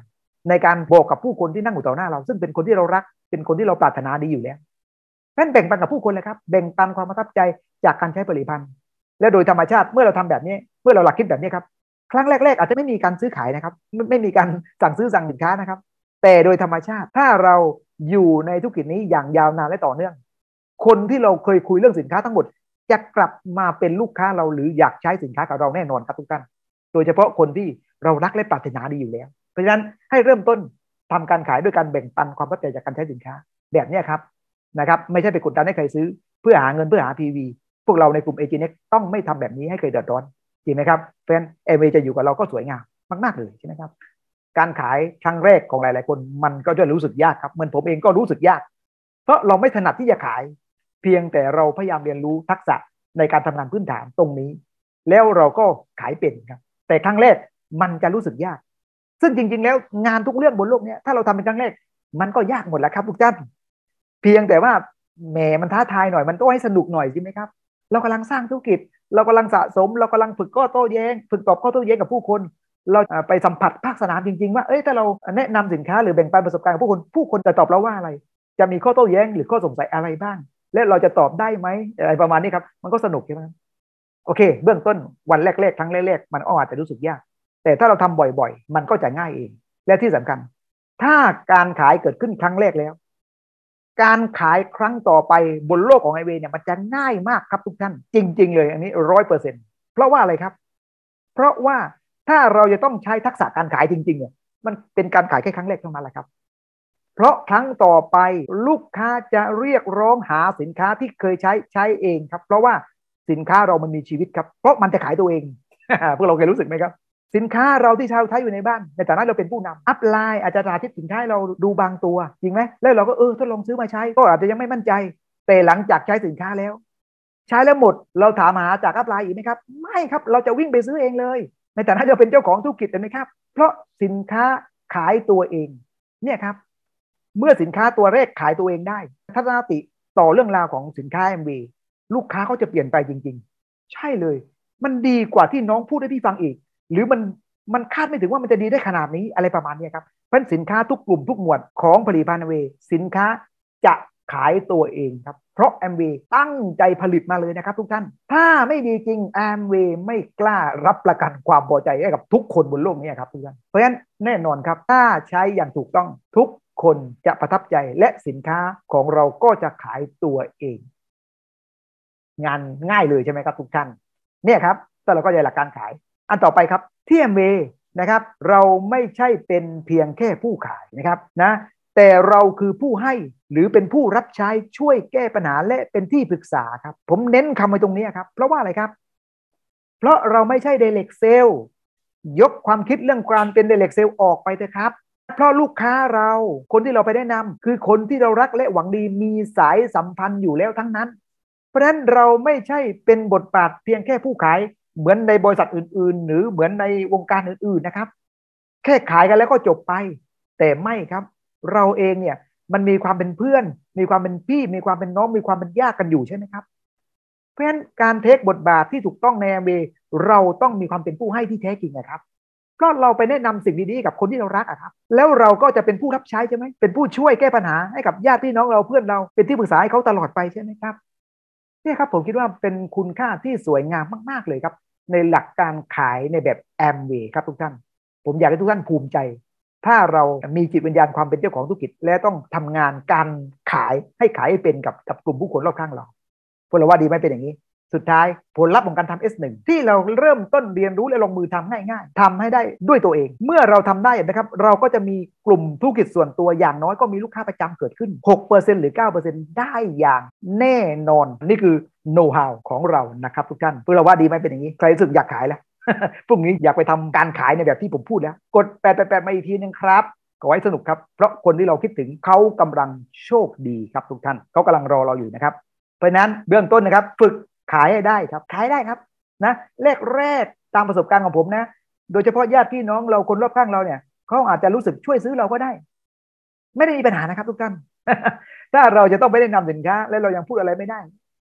ในการบอกกับผู้คนที่นั่งอยู่ต่อหน้าเราซึ่งเป็นคนที่เรารักเป็นคนที่เราปรารถนาดีอยู่แล้วนั่นแบ่งปันกับผู้คนเลยครับแบ่งปันความประทับใจจากการใช้ผลิตภัณฑ์และโดยธรรมชาติเมื่อเราทำแบบนี้เมื่อเราหลักคิดแบบนี้ครับครั้งแรกๆอาจจะไม่มีการซื้อขายนะครับไม่ไม่มีการสั่งซื้อสั่งสินค้านะครับแต่โดยธรรมชาติถ้าเราอยู่ในธุรกิจนี้อย่างยาวนานและต่อเนื่องคนที่เราเคยคุยเรื่องสินค้าทั้งหมดจะกลับมาเป็นลูกค้าเราหรืออยากใช้สินค้ากับเราแน่นอนครับทุกท่านโดยเฉพาะคนที่เรารักและปรารถนาดีอยู่แล้วเพราะฉะนั้นให้เริ่มต้นทำการขายด้วยการแบ่งปันความประทับใจจากการใช้สินค้าแบบนี้ครับนะครับไม่ใช่ไปกดดันให้ใครซื้อเพื่อหาเงินเพื่อหา พี วี พวกเราในกลุ่ม เอ จี Next ต้องไม่ทำแบบนี้ให้ใครเดือดร้อนจริงไหมครับเพราะฉะนั้น เอ เอ็ม วี จะอยู่กับเราก็สวยงามมากๆเลยใช่ไหมครับการขายครั้งแรกของหลายๆคนมันก็จะรู้สึกยากครับเหมือนผมเองก็รู้สึกยากเพราะเราไม่ถนัดที่จะขายเพียงแต่เราพยายามเรียนรู้ทักษะในการทำงานพื้นฐานตรงนี้แล้วเราก็ขายเป็นครับแต่ครั้งแรกมันจะรู้สึกยากซึ่งจริงๆแล้วงานทุกเรื่องบนโลกนี้ถ้าเราทำเป็นครั้งแรกมันก็ยากหมดแล้วครับทุกท่านเพียงแต่ว่าแหมมันท้าทายหน่อยมันต้องให้สนุกหน่อยใช่ไหมครับเรากำลังสร้างธุรกิจเรากำลังสะสมเรากำลังฝึกข้อโต้แย้งฝึกตอบข้อโต้แย้งกับผู้คนเราไปสัมผัสภาคสนามจริงๆว่าเอ้ยถ้าเราแนะนำสินค้าหรือแบ่งปันประสบการณ์กับผู้คนผู้คนจะตอบเราว่าอะไรจะมีข้อโต้แย้งหรือข้อสงสัยอะไรบ้างและเราจะตอบได้ไหมอะไรประมาณนี้ครับมันก็สนุกใช่ไหมโอเคเบื้องต้นวันแรกๆครั้งแรกๆมันอาจจะรู้สึกยากแต่ถ้าเราทำบ่อยๆมันก็จะง่ายเองและที่สำคัญถ้าการขายเกิดขึ้นครั้งแรกแล้วการขายครั้งต่อไปบนโลกของไอเวเนี่ยมันจะง่ายมากครับทุกท่านจริงๆเลยอันนี้ร้อยเปอร์เซ็นต์เพราะว่าอะไรครับเพราะว่าถ้าเราจะต้องใช้ทักษะการขายจริงๆเนี่ยมันเป็นการขายแค่ครั้งแรกเท่านั้นแหละครับเพราะครั้งต่อไปลูกค้าจะเรียกร้องหาสินค้าที่เคยใช้ใช้เองครับเพราะว่าสินค้าเรามันมีชีวิตครับเพราะมันจะขายตัวเอง พวกเราเคยรู้สึกไหมครับสินค้าเราที่ชาวใช้อยู่ในบ้านในฐานะเราเป็นผู้นำอัพไลน์อาจจะสาธิตสินค้าเราดูบางตัวจริงไหมแล้วเราก็เออทดลองซื้อมาใช้ก็อาจจะยังไม่มั่นใจแต่หลังจากใช้สินค้าแล้วใช้แล้วหมดเราถามหาจากอัพไลน์อีกไหมครับไม่ครับเราจะวิ่งไปซื้อเองเลยในฐานะเราเป็นเจ้าของธุรกิจเห็นไหมครับเพราะสินค้าขายตัวเองเนี่ยครับเมื่อสินค้าตัวแรกขายตัวเองได้ทัศนคติต่อเรื่องราวของสินค้า เอ็ม วี ลูกค้าเขาจะเปลี่ยนไปจริงๆใช่เลยมันดีกว่าที่น้องพูดให้พี่ฟังอีกหรือมันมันคาดไม่ถึงว่ามันจะดีได้ขนาดนี้อะไรประมาณนี้ครับเพราะสินค้าทุกกลุ่มทุกหมวดของผลิตภัณฑ์ เอ็ม วี สินค้าจะขายตัวเองครับเพราะ เอ็ม วี ตั้งใจผลิตมาเลยนะครับทุกท่านถ้าไม่ดีจริง เอ็ม วี ไม่กล้ารับประกันความพอใจให้กับทุกคนบนโลกนี้ครับทุกท่านเพราะฉะนั้นแน่นอนครับถ้าใช้อย่างถูกต้องทุกคนจะประทับใจและสินค้าของเราก็จะขายตัวเองงานง่ายเลยใช่ไหมครับทุกท่านเนี่ยครับแต่เราก็จะหลักการขายอันต่อไปครับที่ เอ็ม วี นะครับเราไม่ใช่เป็นเพียงแค่ผู้ขายนะครับนะแต่เราคือผู้ให้หรือเป็นผู้รับใช้ช่วยแก้ปัญหาและเป็นที่ปรึกษาครับผมเน้นคำไว้ตรงนี้ครับเพราะว่าอะไรครับเพราะเราไม่ใช่ Direct Sale ยกความคิดเรื่องการเป็น Direct Sale ออกไปเถอะครับเพราะลูกค้าเราคนที่เราไปแนะนำคือคนที่เรารักและหวังดีมีสายสัมพันธ์อยู่แล้วทั้งนั้นเพราะฉะนั้นเราไม่ใช่เป็นบทบาทเพียงแค่ผู้ขายเหมือนในบริษัทอื่นๆหรือเหมือนในวงการอื่นๆนะครับแค่ขายกันแล้วก็จบไปแต่ไม่ครับเราเองเนี่ยมันมีความเป็นเพื่อนมีความเป็นพี่มีความเป็นน้องมีความเป็นญาติกันอยู่ใช่ไหมครับเพราะฉะนั้นการเทคบทบาทที่ถูกต้องใน เอ็ม วี เราต้องมีความเป็นผู้ให้ที่แท้จริงนะครับเพราะเราไปแนะนำสิ่งดีๆกับคนที่เรารักอะครับแล้วเราก็จะเป็นผู้รับใช้ใช่ไหมเป็นผู้ช่วยแก้ปัญหาให้กับญาติพี่น้องเราเพื่อนเราเป็นที่ปรึกษาให้เขาตลอดไปใช่ไหมครับเนี่ยครับผมคิดว่าเป็นคุณค่าที่สวยงามมากๆเลยครับในหลักการขายในแบบ แอม วี ครับทุกท่านผมอยากให้ทุกท่านภูมิใจถ้าเรามีจิตวิญญาณความเป็นเจ้าของธุรกิจและต้องทำงานการขายให้ขายให้เป็นกับกับกลุ่มผู้คนรอบข้างเราพวกเราว่าดีไหมเป็นอย่างนี้สุดท้ายผลลัพธ์ของการทำ เอส หนึ่ง ที่เราเริ่มต้นเรียนรู้และลงมือทำง่ายๆทำให้ได้ด้วยตัวเองเมื่อเราทำได้นะครับเราก็จะมีกลุ่มธุรกิจส่วนตัวอย่างน้อยก็มีลูกค้าประจำเกิดขึ้น หกเปอร์เซ็นต์ หรือ เก้าเปอร์เซ็นต์ ได้อย่างแน่นอนนี่คือโน้ตฮาวของเรานะครับทุกท่านพวกเราว่าดีไหมเป็นอย่างนี้ใครรู้สึกอยากขายแล้ว พรุ่งนี้อยากไปทำการขายในแบบที่ผมพูดแล้วกดแปดแปดแปดมาอีกทีนึงครับขอให้สนุกครับเพราะคนที่เราคิดถึงเขากำลังโชคดีครับทุกท่านเขากำลังรอเราอยู่นะครับเพราะนั้นเบื้องต้นนะครับฝึกขายให้ได้ครับขายได้ครับนะแรกแรกตามประสบการณ์ของผมนะโดยเฉพาะญาติพี่น้องเราคนรอบข้างเราเนี่ยเขาอาจจะรู้สึกช่วยซื้อเราก็ได้ไม่ได้มีปัญหานะครับทุกท่าน ถ้าเราจะต้องไปแนะนำสินค้าแล้วเรายังพูดอะไรไม่ได้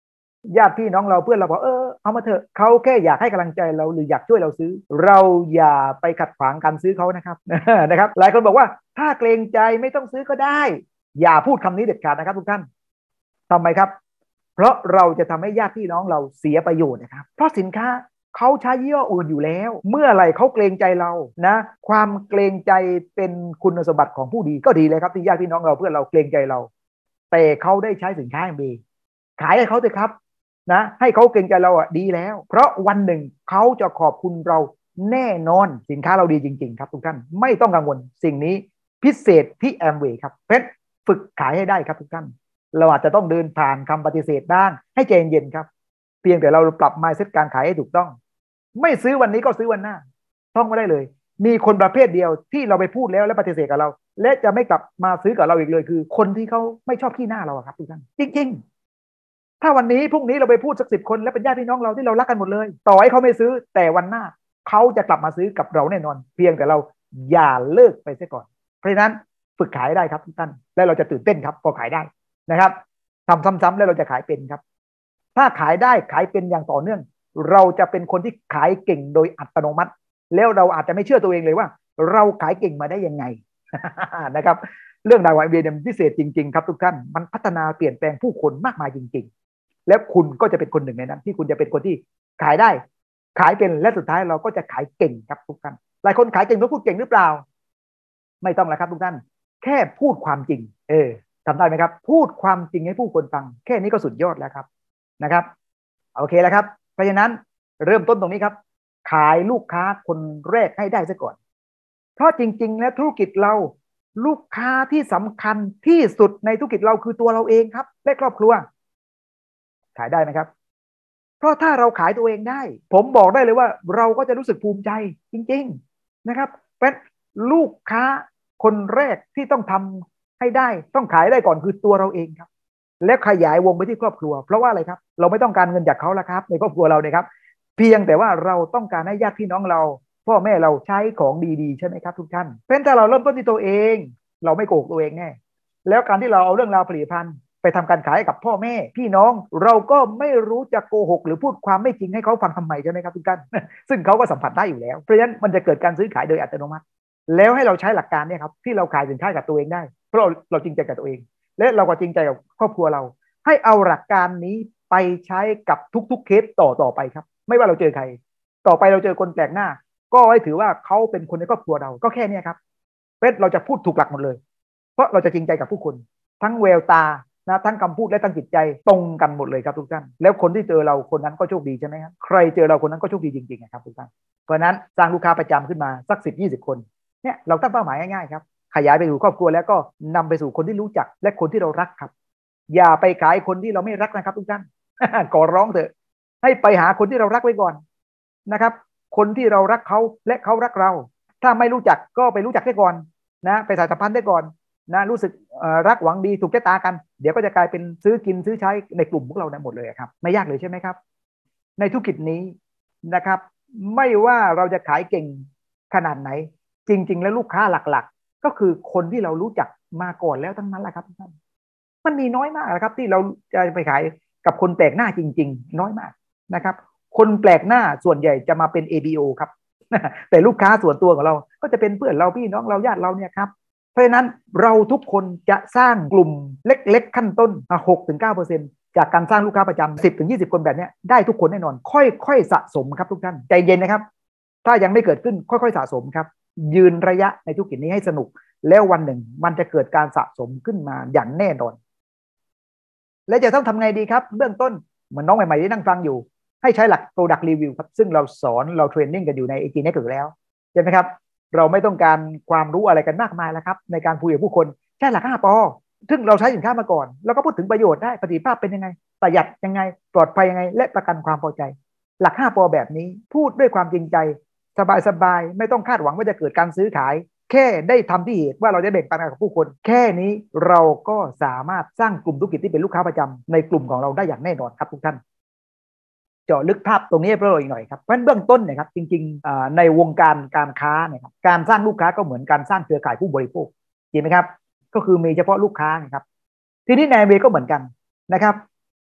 ญาติพี่น้องเราเพื่อนเราบอกเออเอามาเถอะเขาแค่อยากให้กำลังใจเราหรืออยากช่วยเราซื้อเราอย่าไปขัดขวางการซื้อเขานะครับนะครับหลายคนบอกว่าถ้าเกรงใจไม่ต้องซื้อก็ได้อย่าพูดคำนี้เด็ดขาดนะครับทุกท่านทำไมครับเพราะเราจะทำให้ญาติพี่น้องเราเสียประโยชน์นะครับเพราะสินค้าเขาใช้ยี่ห้ออื่นอยู่แล้วเมื่อไหร่เขาเกรงใจเรานะความเกรงใจเป็นคุณสมบัติของผู้ดีก็ดีเลยครับที่ญาติพี่น้องเราเพื่อนเราเกรงใจเราแต่เขาได้ใช้สินค้าอย่างดีขายให้เขาเถอะครับนะให้เขาเกรงใจเราอ่ะดีแล้วเพราะวันหนึ่งเขาจะขอบคุณเราแน่นอนสินค้าเราดีจริงๆครับทุกท่านไม่ต้องกังวลสิ่งนี้พิเศษที่แอมเวย์ครับเพชรฝึกขายให้ได้ครับทุกท่านเราอาจจะต้องเดินผ่านคำปฏิเสธบ้างให้ใจเย็นครับเพียงแต่เราปรับ mindset การขายให้ถูกต้องไม่ซื้อวันนี้ก็ซื้อวันหน้าต้องไม่ได้เลยมีคนประเภทเดียวที่เราไปพูดแล้วและปฏิเสธกับเราและจะไม่กลับมาซื้อกับเราอีกเลยคือคนที่เขาไม่ชอบขี้หน้าเราครับทุกท่านจริงๆถ้าวันนี้พรุ่งนี้เราไปพูดสักสิบคนและเป็นญาติพี่น้องเราที่เรารักกันหมดเลยต่อให้เขาไม่ซื้อแต่วันหน้าเขาจะกลับมาซื้อกับเราแน่นอนเพียงแต่เราอย่าเลิกไปเสียก่อนเพราะฉะนั้นฝึกขายได้ครับทุกท่านและเราจะตื่นเต้นครับพอขายได้นะครับทำซ้ำๆแล้วเราจะขายเป็นครับถ้าขายได้ขายเป็นอย่างต่อเนื่องเราจะเป็นคนที่ขายเก่งโดยอัตโนมัติแล้วเราอาจจะไม่เชื่อตัวเองเลยว่าเราขายเก่งมาได้ยังไง นะครับเรื่องดาวไอเบียพิเศษจริงๆครับทุกท่านมันพัฒนาเปลี่ยนแปลงผู้คนมากมายจริงๆแล้วคุณก็จะเป็นคนหนึ่งในนั้นที่คุณจะเป็นคนที่ขายได้ขายเป็นและสุดท้ายเราก็จะขายเก่งครับทุกท่านหลายคนขายเก่งเพราะพูดเก่งหรือเปล่าไม่ต้องแล้วครับทุกท่านแค่พูดความจริงเออทำได้ไหมครับพูดความจริงให้ผู้คนฟังแค่นี้ก็สุดยอดแล้วครับนะครับโอเคแล้วครับเพราะฉะนั้นเริ่มต้นตรงนี้ครับขายลูกค้าคนแรกให้ได้ซะก่อนเพราะจริงๆแล้วธุรกิจเราลูกค้าที่สำคัญที่สุดในธุรกิจเราคือตัวเราเองครับและครอบครัวขายได้ไหมครับเพราะถ้าเราขายตัวเองได้ผมบอกได้เลยว่าเราก็จะรู้สึกภูมิใจจริงๆนะครับเป็นลูกค้าคนแรกที่ต้องทำให้ได้ต้องขายได้ก่อนคือตัวเราเองครับและขยายวงไปที่ครอบครัวเพราะว่าอะไรครับเราไม่ต้องการเงินจากเขาแล้วครับในครอบครัวเราเนี่ยครับเพียงแต่ว่าเราต้องการให้ญาติพี่น้องเราพ่อแม่เราใช้ของดีๆใช่ไหมครับทุกท่านเพราะฉะนั้นถ้าเราเริ่มต้นที่ตัวเองเราไม่โกหกตัวเองแน่แล้วการที่เราเอาเรื่องราวผลิตภัณฑ์ไปทำการขายกับพ่อแม่พี่น้องเราก็ไม่รู้จะโกหกหรือพูดความไม่จริงให้เขาฟังทำไมใช่ไหมครับทุกท่าน ซึ่งเขาก็สัมผัสได้อยู่แล้วเพราะฉะนั้นมันจะเกิดการซื้อขายโดยอัตโนมัติแล้วให้เราใช้หลักการเนี่ยครับที่เราขายสินค้ากับตัวเองได้เพราะเราเราจริงใจกับตัวเองและเราก็จริงใจกับครอบครัวเราให้เอาหลักการนี้ไปใช้กับทุกๆเคสต่อต่อไปครับไม่ว่าเราเจอใครต่อไปเราเจอคนแปลกหน้าก็ให้ถือว่าเขาเป็นคนในครอบครัวเราก็แค่นี้ครับเพราะเราจะพูดถูกหลักหมดเลยเพราะเราจะจริงใจกับผู้คนทั้งแววตานะทั้งคำพูดและทั้งจิตใจตรงกันหมดเลยครับทุกท่านแล้วคนที่เจอเราคนนั้นก็โชคดีใช่ไหมครับใครเจอเราคนนั้นก็โชคดีจริงๆครับทุกท่านเพราะนั้นสร้างลูกค้าประจำขึ้นมาสักสิบยี่สิบคนเนี่ยเราตั้งเป้าหมายง่ายๆครับขยายไปสู่ครอบครัวแล้วก็นำไปสู่คนที่รู้จักและคนที่เรารักครับอย่าไปขายคนที่เราไม่รักนะครับทุกท่าน ขอร้องเถอะให้ไปหาคนที่เรารักไว้ก่อนนะครับคนที่เรารักเขาและเขารักเราถ้าไม่รู้จักก็ไปรู้จักได้ก่อนนะไปสายสัมพันธ์ได้ก่อนนะรู้สึกรักหวังดีถูกชะตากันเดี๋ยวก็จะกลายเป็นซื้อกินซื้อใช้ในกลุ่มพวกเราได้หมดเลยครับไม่ยากเลยใช่ไหมครับในธุรกิจนี้นะครับไม่ว่าเราจะขายเก่งขนาดไหนจริงๆแล้วลูกค้าหลักๆก็คือคนที่เรารู้จักมาก่อนแล้วทั้งนั้นแหละครับท่านมันมีน้อยมากนะครับที่เราจะไปขายกับคนแปลกหน้าจริงๆน้อยมากนะครับคนแปลกหน้าส่วนใหญ่จะมาเป็น เอ บี โอ ครับ แต่ลูกค้าส่วนตัวของเราก็จะเป็นเพื่อนเราพี่น้องเราญาติเราเนี่ยครับเพราะฉะนั้นเราทุกคนจะสร้างกลุ่มเล็กๆขั้นต้น หกถึงเก้าเปอร์เซ็นต์ จากการสร้างลูกค้าประจำ สิบถึงยี่สิบ คนแบบนี้ได้ทุกคนแน่นอนค่อยๆสะสมครับทุกท่านใจเย็นนะครับถ้ายังไม่เกิดขึ้นค่อยๆสะสมครับยืนระยะในธุรกิจนี้ให้สนุกแล้ววันหนึ่งมันจะเกิดการสะสมขึ้นมาอย่างแน่นอนและจะต้องทำไงดีครับเบื้องต้นเหมือนน้องใหม่ๆที่นั่งฟังอยู่ให้ใช้หลัก Product Review ครับซึ่งเราสอนเราเทรนนิ่งกันอยู่ใน เอ จี Network แล้วใช่ไหมครับเราไม่ต้องการความรู้อะไรกันมากมายแล้วครับในการคุยกับผู้คนใช้หลัก ห้า ปอซึ่งเราใช้สินค้ามาก่อนแล้วก็พูดถึงประโยชน์ได้ประสิทธิภาพเป็นยังไงประหยัดยังไงปลอดภัยยังไงและประกันความพอใจหลัก ห้า ปอแบบนี้พูดด้วยความจริงใจสบายๆไม่ต้องคาดหวังว่าจะเกิดการซื้อขายแค่ได้ทำที่เหตุว่าเราจะแบ่งปันกับผู้คนแค่นี้เราก็สามารถสร้างกลุ่มธุรกิจที่เป็นลูกค้าประจำในกลุ่มของเราได้อย่างแน่นอนครับทุกท่านเจาะลึกภาพตรงนี้เพิ่มอีกหน่อยครับเพราะเบื้องต้นเนี่ยครับจริงๆในวงการการค้าเนี่ยครับการสร้างลูกค้าก็เหมือนการสร้างเครือข่ายผู้บริโภคจริงไหมครับก็คือมีเฉพาะลูกค้านะครับทีนี้ในเวก็เหมือนกันนะครับ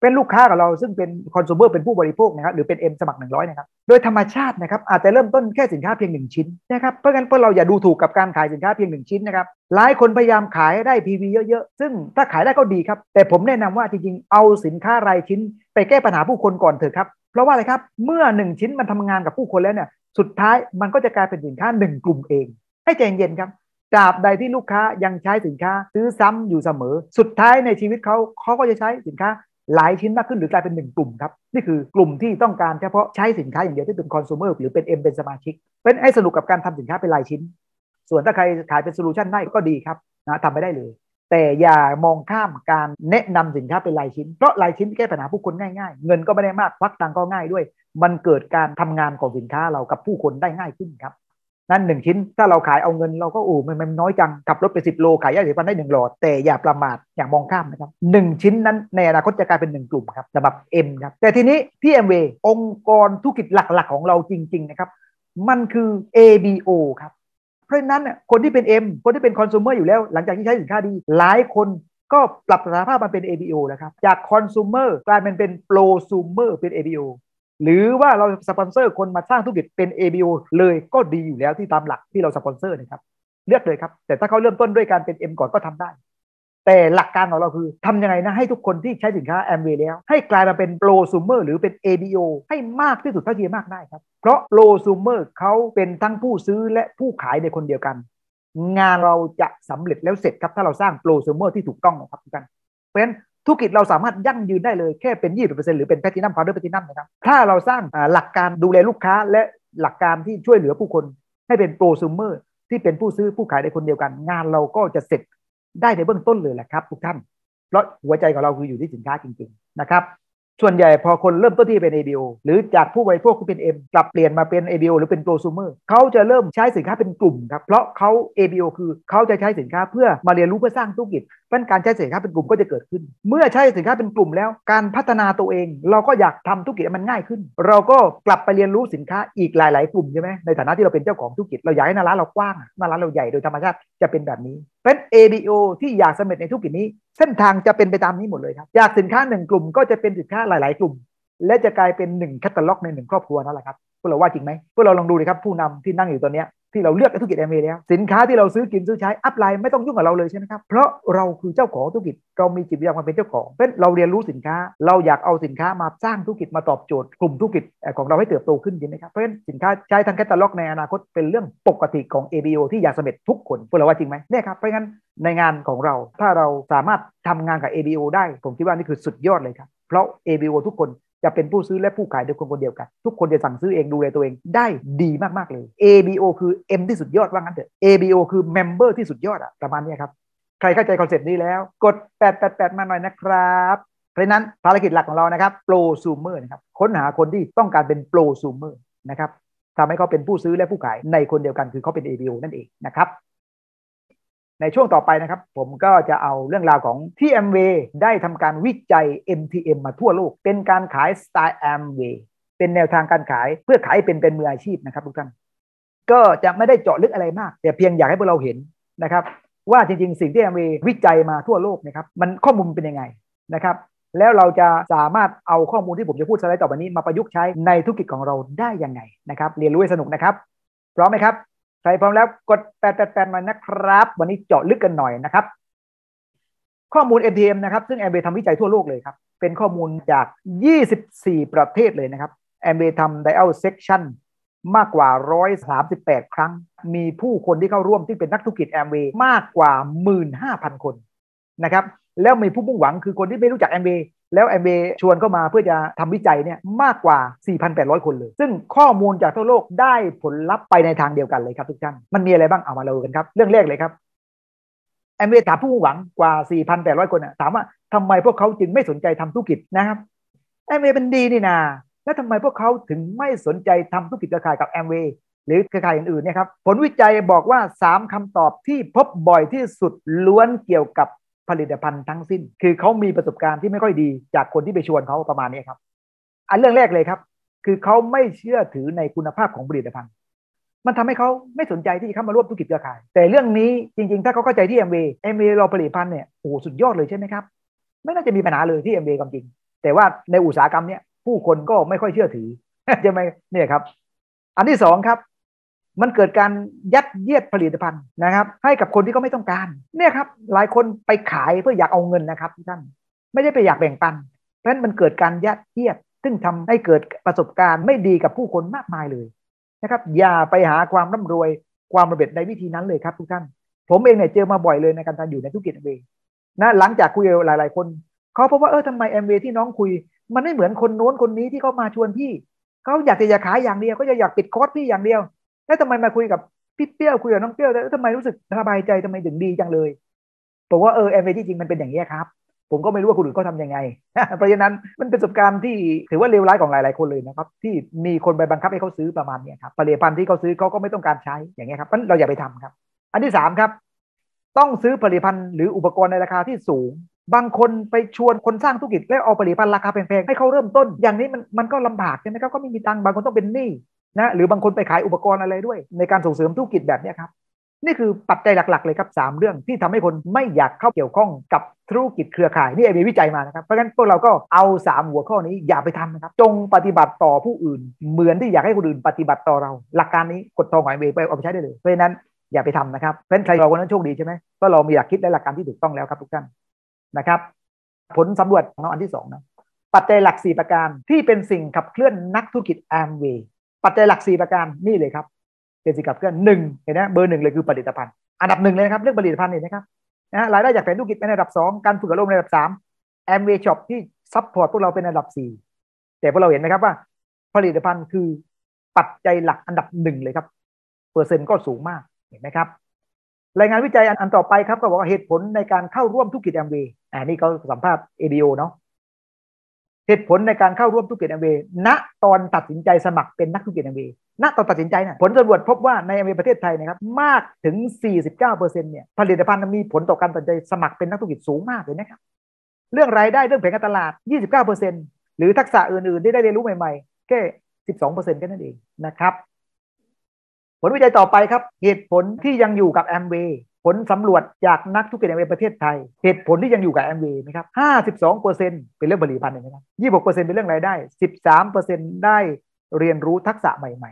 เป็นลูกค้ากับเราซึ่งเป็นคอน sumer เป็นผู้บริโภคนะครับหรือเป็น M สมัครหนึ่งร้อยนะครับโดยธรรมชาตินะครับอาจจะเริ่มต้นแค่สินค้าเพียงหนึ่งชิ้นนะครับเพราะงั้นพวกเราอย่าดูถูกกับการขายสินค้าเพียงหนึ่งชิ้นนะครับหลายคนพยายามขายได้ พี วี เยอะๆซึ่งถ้าขายได้ก็ดีครับแต่ผมแนะนำว่าจริงๆเอาสินค้ารายชิ้นไปแก้ปัญหาผู้คนก่อนเถอะครับเพราะว่าอะไรครับเมื่อหนึ่งชิ้นมันทำงานกับผู้คนแล้วเนี่ยสุดท้ายมันก็จะกลายเป็นสินค้าหนึ่งกลุ่มเองให้ใจเย็นครับตราบใดที่ลูกค้ายังใช้สินค้าซื้อซ้ำอยู่เสมอสุดท้ายในชีวิตเขาเขาก็จะใช้สินค้าหลายชิ้นมากขึ้นหรือกลายเป็นหนึ่งกลุ่มครับนี่คือกลุ่มที่ต้องการเฉพาะใช้สินค้าอย่างเดียวที่เป็นคอน sumer หรือเป็น M เป็นสมาชิกเป็นให้สนุกกับการทำสินค้าเป็นรายชิ้นส่วนถ้าใครขายเป็นโซลูชันได้ก็ดีครับนะทำไปได้เลยแต่อย่ามองข้ามการแนะนำสินค้าเป็นรายชิ้นเพราะรายชิ้นแก้ปัญหาผู้คนง่ายๆเงินก็ไม่ได้มากควักตังค์ก็ง่ายด้วยมันเกิดการทำงานของสินค้าเรากับผู้คนได้ง่ายขึ้นครับนั่นหนึ่งชิ้นถ้าเราขายเอาเงินเราก็โอ้มันมันน้อยจังขับรถไปสิบโลขายยาสีฟันได้หนึ่งหลอดแต่อย่าประมาทอย่ามองข้ามนะครับหนึ่งชิ้นนั้นในอนาคตจะกลายเป็นหนึ่งกลุ่มครับสำหรับ M ครับแต่ทีนี้ที่ Amway องค์กรธุรกิจหลักๆของเราจริงๆนะครับมันคือ เอ บี โอ ครับเพราะฉะนั้นคนที่เป็น M คนที่เป็นคอน sumer อยู่แล้วหลังจากที่ใช้สินค้าดีหลายคนก็ปรับสถานะภาพมาเป็น เอ บี โอ แล้วครับจากคอน sumer กลายเป็นเป็น prosumer เป็น เอ บี โอหรือว่าเราสปอนเซอร์คนมาสร้างธุรกิจเป็น เอ บี โอ เลยก็ดีอยู่แล้วที่ตามหลักที่เราสปอนเซอร์นะครับเลือกเลยครับแต่ถ้าเขาเริ่มต้นด้วยการเป็น M ก่อนก็ทำได้แต่หลักการของเราคือทำยังไงนะให้ทุกคนที่ใช้สินค้า Amway แล้วให้กลายมาเป็น prosumer หรือเป็น เอ บี โอ ให้มากที่สุดเท่าที่จะมากได้ครับเพราะ prosumer เขาเป็นทั้งผู้ซื้อและผู้ขายในคนเดียวกันงานเราจะสำเร็จแล้วเสร็จครับถ้าเราสร้าง prosumer ที่ถูกต้องนะครับทุกท่านเพราะฉะนั้นธุรกิจเราสามารถยั่งยืนได้เลยแค่เป็น ยี่สิบเปอร์เซ็นต์ หรือเป็นแพลตินัม Founder Platinum นะครับถ้าเราสร้างหลักการดูแลลูกค้าและหลักการที่ช่วยเหลือผู้คนให้เป็นโปรซูเมอร์ที่เป็นผู้ซื้อผู้ขายในคนเดียวกันงานเราก็จะเสร็จได้ในเบื้องต้นเลยแหละครับทุกท่านเพราะหัวใจของเราคืออยู่ที่สินค้าจริงๆนะครับส่วนใหญ่พอคนเริ่มต้นที่เป็น เอ บี โอ หรือจากผู้บริโภคที่เป็น M กลับเปลี่ยนมาเป็น เอ บี โอ หรือเป็นโปรซูเมอร์เขาจะเริ่มใช้สินค้าเป็นกลุ่มครับเพราะเขา เอ บี โอ คือเขาจะใช้สินค้าเพื่อมาเรียนรู้เพื่อสร้างธุรกิจเพราะการใช้สินค้าเป็นกลุ่มก็จะเกิดขึ้นเมื่อใช้สินค้าเป็นกลุ่มแล้วการพัฒนาตัวเองเราก็อยากทำธุรกิจมันง่ายขึ้นเราก็กลับไปเรียนรู้สินค้าอีกหลายๆกลุ่มใช่ไหมในฐานะที่เราเป็นเจ้าของธุรกิจเราอยากให้หน้าร้านเรากว้างหน้าร้านเราใหญ่โดยธรรมชาติจะเป็นแบบนี้เป็น เอ บี โอ ที่อยากสำเร็จในธุรกิจนี้เส้นทางจะเป็นไปตามนี้หมดเลยครับจากสินค้าหนึ่งกลุ่มก็จะเป็นสินค้าหลายๆกลุ่มและจะกลายเป็นหนึ่งแคตตาล็อกในหนึ่งครอบครัวนั่นแหละครับพวกเราว่าจริงไหมพวกเราลองดูเลยครับผู้นำที่นั่งอยู่ตอนนี้ที่เราเลือกธุรกิจ Amway แล้วสินค้าที่เราซื้อกินซื้อใช้อัพไลน์ไม่ต้องยุ่งกับเราเลยใช่ไหมครับเพราะเราคือเจ้าของธุรกิจเรามีจิตวิญญาณความเป็นเจ้าของเพราะเราเรียนรู้สินค้าเราอยากเอาสินค้ามาสร้างธุรกิจมาตอบโจทย์กลุ่มธุรกิจของเราให้เติบโตขึ้นใช่ไหมครับเพราะฉะนั้นสินค้าใช้ทางแคตตาล็อกในอนาคตเป็นเรื่องปกติของ เอ บี โอ ที่อยากสำเร็จทุกคนพวกเราว่าจริงไหมเนี่ยครับเพราะงั้นในงานของเราถ้าเราสามารถทำงานกับ เอ บี โอ ได้ผมคิดว่านี่คือสุดยอดเลยครับเพราะ เอ บี โอ ทุกคนจะเป็นผู้ซื้อและผู้ขายโดยคนคนเดียวกันทุกคนจะสั่งซื้อเองดูแลตัวเองได้ดีมากๆเลย เอ บี โอ คือ M ที่สุดยอดว่างั้นเถอะ เอ บี โอ คือ Member ที่สุดยอดอะประมาณนี้ครับใครเข้าใจคอนเซ็ปต์นี้แล้วกดแปด แปด แปดมาหน่อยนะครับเพราะนั้นภารกิจหลักของเรานะครับ Prosumer นะครับค้นหาคนที่ต้องการเป็น Prosumer นะครับทำให้เขาเป็นผู้ซื้อและผู้ขายในคนเดียวกันคือเขาเป็น เอ บี โอ นั่นเองนะครับในช่วงต่อไปนะครับผมก็จะเอาเรื่องราวของที่ Amway ได้ทำการวิจัย เอ็ม ที เอ็ม มาทั่วโลกเป็นการขายสไตล์ Amway เป็นแนวทางการขายเพื่อขายเป็นเป็นมืออาชีพนะครับทุกท่านก็จะไม่ได้เจาะลึกอะไรมากแต่เพียงอยากให้พวกเราเห็นนะครับว่าจริงๆสิ่งที่ Amway วิจัยมาทั่วโลกนะครับมันข้อมูลเป็นยังไงนะครับแล้วเราจะสามารถเอาข้อมูลที่ผมจะพูดสไลด์ต่อไปนี้มาประยุกต์ใช้ในธุรกิจของเราได้ยังไงนะครับเรียนรู้ให้สนุกนะครับพร้อมไหมครับใครพร้อมแล้วกดแปด แปด แปดมานะครับวันนี้เจาะลึกกันหน่อยนะครับข้อมูล เอ็ม ที เอ็ม นะครับซึ่ง Amway ทำวิจัยทั่วโลกเลยครับเป็นข้อมูลจากยี่สิบสี่ประเทศเลยนะครับ Amway ทำ Dial Section มากกว่าหนึ่งร้อยสามสิบแปดครั้งมีผู้คนที่เข้าร่วมที่เป็นนักธุรกิจ Amway มากกว่า หนึ่งหมื่นห้าพัน คนนะครับแล้วมีผู้มุ่งหวังคือคนที่ไม่รู้จัก Amway แล้ว Amway ชวนเข้ามาเพื่อจะทำวิจัยเนี่ยมากกว่า สี่พันแปดร้อย คนเลยซึ่งข้อมูลจากทั่วโลกได้ผลลัพธ์ไปในทางเดียวกันเลยครับทุกท่านมันมีอะไรบ้างเอามาดูกันครับเรื่องแรกเลยครับ Amway ถามผู้มุ่งหวังกว่า สี่พันแปดร้อย คนถามว่าทำไมพวกเขาจึงไม่สนใจทำธุรกิจนะครับ Amway เป็นดีนี่นาแล้วทำไมพวกเขาถึงไม่สนใจทำธุรกิจเครือข่ายกับ Amway หรือเครือข่ายอื่นๆเนี่ยครับผลวิจัยบอกว่าสามคำตอบที่พบบ่อยที่สุดล้วนเกี่ยวกับผลิตภัณฑ์ทั้งสิ้นคือเขามีประสบการณ์ที่ไม่ค่อยดีจากคนที่ไปชวนเขาประมาณนี้ครับอันเรื่องแรกเลยครับคือเขาไม่เชื่อถือในคุณภาพของผลิตภัณฑ์มันทำให้เขาไม่สนใจที่จะเข้ามาร่วมธุรกิจเครือข่ายแต่เรื่องนี้จริงๆถ้าเขาเข้าใจที่ Amway Amway เราผลิตภัณฑ์เนี่ยโอ้สุดยอดเลยใช่ไหมครับไม่น่าจะมีปัญหาเลยที่ Amway ความจริงแต่ว่าในอุตสาหกรรมเนี้ยผู้คนก็ไม่ค่อยเชื่อถือ ใช่ไหมเนี่ยครับอันที่สองครับมันเกิดการยัดเยียดผลิตภัณฑ์นะครับให้กับคนที่เขาไม่ต้องการเนี่ยครับหลายคนไปขายเพื่ออยากเอาเงินนะครับท่านไม่ได้ไปอยากแบ่งปันเพราะฉะนั้นมันเกิดการยัดเยียดซึ่งทำให้เกิดประสบการณ์ไม่ดีกับผู้คนมากมายเลยนะครับอย่าไปหาความร่ำรวยความสำเร็จในวิธีนั้นเลยครับทุกท่านผมเองเนี่ยเจอมาบ่อยเลยในการทำอยู่ในธุรกิจแอมเวย์นะหลังจากคุยกับหลายๆคนเขาพบว่าเออทำไมแอมเวย์ที่น้องคุยมันไม่เหมือนคนโน้นคนนี้ที่เขามาชวนพี่เขาอยากจะอยากขายอย่างเดียวก็จะอยากปิดคอร์สพี่อย่างเดียวแล้วทำไมมาคุยกับพี่เปรี้ยวคุยกับน้องเปรี้ยวแล้วทำไมรู้สึกสบายใจทำไมถึงดีจังเลยผมว่าเออแอมเวย์ที่จริงมันเป็นอย่างนี้ครับผมก็ไม่รู้ว่าคนอื่นเขาทำยังไง เพราะฉะนั้นมันเป็นประสบการณ์ที่ถือว่าเลวร้ายของหลายๆคนเลยนะครับที่มีคนไปบังคับให้เขาซื้อประมาณนี้ครับผลิตภัณฑ์ที่เขาซื้อเขาก็ไม่ต้องการใช้อย่างเงี้ยครับเพราะเราอย่าไปทำครับอันที่สามครับต้องซื้อผลิตภัณฑ์หรืออุปกรณ์ในราคาที่สูงบางคนไปชวนคนสร้างธุรกิจแล้วเอาผลิตภัณฑ์ราคาแพงๆให้เขาเริ่มต้นอย่างนี้มันมันก็ลำบากใช่ไหมครับก็ไม่มีตังค์บางคนต้องเป็นหนี้นะหรือบางคนไปขายอุปกรณ์อะไรด้วยในการส่งเสริมธุรกิจแบบนี้ครับนี่คือปัจจัยหลักๆเลยครับสามเรื่องที่ทำให้คนไม่อยากเข้าเกี่ยวข้องกับธุรกิจเครือข่ายนี่ไอมีวิจัยมานะครับเพราะฉะนั้นพวกเราก็เอาสามหัวข้อนี้อย่าไปทำนะครับจงปฏิบัติต่อผู้อื่นเหมือนที่อยากให้คนอื่นปฏิบัติต่อเราหลักการนี้กฎทองของไอเมไปเอาไปใช้ได้เลยเพราะฉะนั้นอย่าไปทำนะครับเพราะฉะนั้นใครเราคนนั้นโชคดีใช่ไหมเพราะเรามีหลักคิดและหลักการที่ถูกต้องแล้วครับทุกท่านนะครับผลสำรวจของเราอันที่สองนะปัจจัยหลักสี่ประการที่เป็นสิ่งขับเคลื่อนนักธุรกิจแอมเวย์ปัจจัยหลักสี่ประการนี่เลยครับเป็นสิ่งขับเคลื่อนหนึ่งเห็นไหมเบอร์หนึ่งเลยคือผลิตภัณฑ์อันดับหนึ่งเลยนะครับเรื่องผลิตภัณฑ์เห็นไหมครับนะรายได้จากแผนธุรกิจเป็นอันดับสองการฝึกอบรมในอันดับสามแอมเวย์ช็อปที่ซัพพอร์ตพวกเราเป็นอันดับสี่แต่พวกเราเห็นไหมครับว่าผลิตภัณฑ์คือปัจจัยหลักอันดับหนึ่งเลยครับเปอร์เซ็นต์ก็สูงมากเห็นไหมครับรายงานวิจัยอันต่อไปครับก็บอกว่าเหตุผลในการเข้าร่วมธุรกิจแอมเวย์อ่านี่เขาสัมภาษณ์ เอ บี โอ เนาะเหตุผลในการเข้าร่วมธุรกิจแอมเวย์ณตอนตัดสินใจสมัครเป็นนักธุรกิจแอมเวย์ณตอนตัดสินใจนะผลสำรวจพบว่าในแอมเวย์ประเทศไทยนะครับมากถึง สี่สิบเก้าเปอร์เซ็นต์ เนี่ยผลิตภัณฑ์มีผลต่อการตัดสินใจสมัครเป็นนักธุรกิจสูงมากเลยนะครับเรื่องรายได้เรื่องแผนการตลาด ยี่สิบเก้าเปอร์เซ็นต์ หรือทักษะอื่นๆที่ได้เรียนรู้ใหม่ๆแค่ สิบสองเปอร์เซ็นต์ แค่นั้นเองนะครับผลวิจัยต่อไปครับเหตุผลที่ยังอยู่กับแอมเวย์ผลสำรวจจากนักธุรกิจแอมเวย์ประเทศไทยเหตุผลที่ยังอยู่กับแอมเวย์นะครับ ห้าสิบสองเปอร์เซ็นต์ เป็นเรื่องผลิตภัณฑ์นะครับ ยี่สิบหกเปอร์เซ็นต์ เป็นเรื่องรายได้ สิบสามเปอร์เซ็นต์ ได้เรียนรู้ทักษะใหม่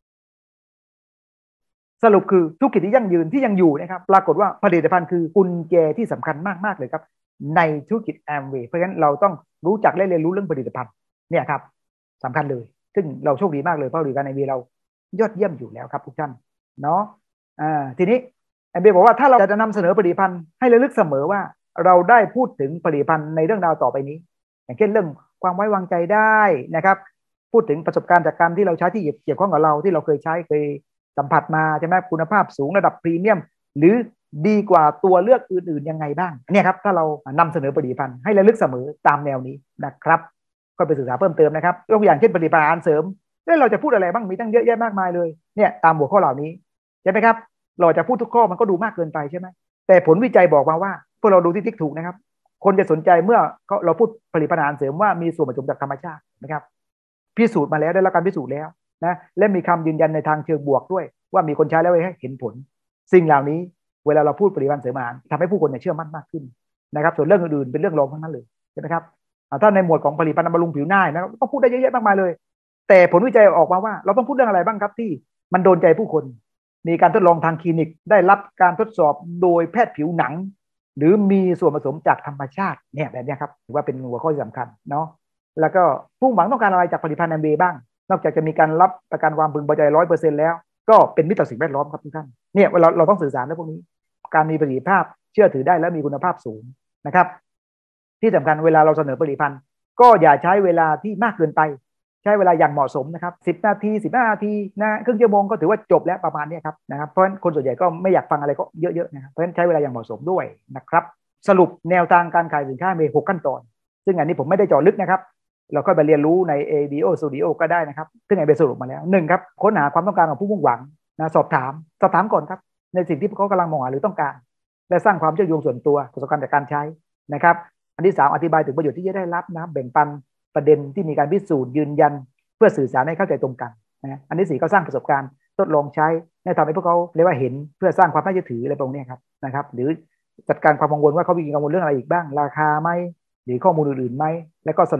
ๆสรุปคือธุรกิจที่ยั่งยืนที่ยังอยู่นะครับปรากฏว่าผลิตภัณฑ์คือกุญแจที่สำคัญมากๆเลยครับในธุรกิจแอมเวย์เพราะฉะนั้นเราต้องรู้จักและเรียนรู้เรื่องผลิตภัณฑ์เนี่ยครับสำคัญเลยซึ่งเราโชคดีมากเลยเพราะบริการแอมเวย์เรายอดเยี่ยมอยู่แล้วครับทุกท่านเนาะอ่าทีนี้แอมเบย์บอกว่าถ้าเราจะนำเสนอผลิตภัณฑ์ให้ระลึกเสมอว่าเราได้พูดถึงผลิตภัณฑ์ในเรื่องราวต่อไปนี้อย่างเช่นเรื่องความไว้วางใจได้นะครับพูดถึงประสบการณ์จากการที่เราใช้ที่เกี่ยวข้องกับเราที่เราเคยใช้เคยสัมผัสมาใช่ไหมคุณภาพสูงระดับพรีเมียมหรือดีกว่าตัวเลือกอื่นๆยังไงบ้างเนี่ยครับถ้าเรานำเสนอผลิตภัณฑ์ให้ระลึกเสมอตามแนวนี้นะครับก็ไปศึกษาเพิ่มเติมนะครับยกอย่างเช่นผลิตภัณฑ์อาหารเสริมแล้วเราจะพูดอะไรบ้างมีตั้งเยอะแยะมากมายเลยเนี่ยตามหัวข้อเหล่านี้ใช่ไหมครับเราจะพูดทุกข้อมันก็ดูมากเกินไปใช่ไหมแต่ผลวิจัยบอกมาว่าพวกเราดูที่ทิกถูกนะครับคนจะสนใจเมื่อเราพูดผลิตภัณฑ์อาหารเสริมว่ามีส่วนผสมจากธรรมชาตินะครับพิสูจน์มาแล้วได้รับการพิสูจน์แล้วนะและมีคำยืนยันในทางเชิงบวกด้วยว่ามีคนใช้แล้วเห็นผลสิ่งเหล่านี้เวลาเราพูดผลิตภัณฑ์เสริมอาหารทำให้ผู้คนเชื่อมั่นมากขึ้นนะครับส่วนเรื่องอื่นๆเป็นเรื่องรองทั้งนั้นเลยใช่ไหมครับถ้าในหมวดของผลิตภัณฑ์บำรุงผิวหน้านะต้องพูดได้เยอะแยะมากมายเลยแต่ผลวิจัยออกมาว่าเราต้องพูดเรื่องอะไรบ้างครับที่มันโดนใจผู้คนมีการทดลองทางคลินิกได้รับการทดสอบโดยแพทย์ผิวหนังหรือมีส่วนผสมจากธรรมชาติเนี่ยแบบนี้ครับถือว่าเป็นหัวข้อที่สำคัญเนาะแล้วก็ผู้หวังต้องการอะไรจากผลิตภัณฑ์แอมเวย์บ้างนอกจากจะมีการรับประกันความพึงพอใจร้อยเปอร์เซ็นต์แล้วก็เป็นมิตรต่อสิ่งแวดล้อมครับทุกท่านเนี่ยเราเราต้องสื่อสารเรื่องพวกนี้การมีประสิทธิภาพเชื่อถือได้และมีคุณภาพสูงนะครับที่สำคัญเวลาเราเสนอผลิตภัณฑ์ก็อย่าใช้เวลาที่มากเกินไปใช้เวลาอย่างเหมาะสมนะครับสิบนาทีสิบห้านาทีนะครึ่งชั่วโมงก็ถือว่าจบแล้วประมาณนี้ครับนะครับเพราะฉะนั้นคนส่วนใหญ่ก็ไม่อยากฟังอะไรก็เยอะๆนะครับเพราะฉะนั้นใช้เวลาอย่างเหมาะสมด้วยนะครับสรุปแนวทางการขายสินค้ามีหกขั้นตอนซึ่งอันนี้ผมไม่ได้เจาะลึกนะครับเราก็ไปเรียนรู้ใน เอ บี โอ Studio ก็ได้นะครับซึ่งไอ้ไปสรุปมาแล้วหนึ่งครับค้นหาความต้องการของผู้มุ่งหวังนะสอบถามสอบถามก่อนครับในสิ่งที่เขากำลังมองหาหรือต้องการและสร้างความเชื่อมโยงส่วนตัวประสบการณ์จากการใช้นะครับอันที่สามอธิบายถึงประโยชน์ที่จะได้รับนะแบ่งปันประเด็นที่มีการพิสูจน์ยืนยันเพื่อสื่อสารให้เข้าใจตรงกันนะอันที่สี่ก็สร้างประสบการณ์ทดลองใช้ในทำให้พวกเขาเรียกว่าเห็นเพื่อสร้างความน่าเชื่อถืออะไรตรงนี้ครับนะครับหรือจัดการความกังวลว่าเขามีกังวลเรื่องอะไรอีกบ้างราคาไหมหรือข้อมูลอื่นๆไหมแล้วก็สรุป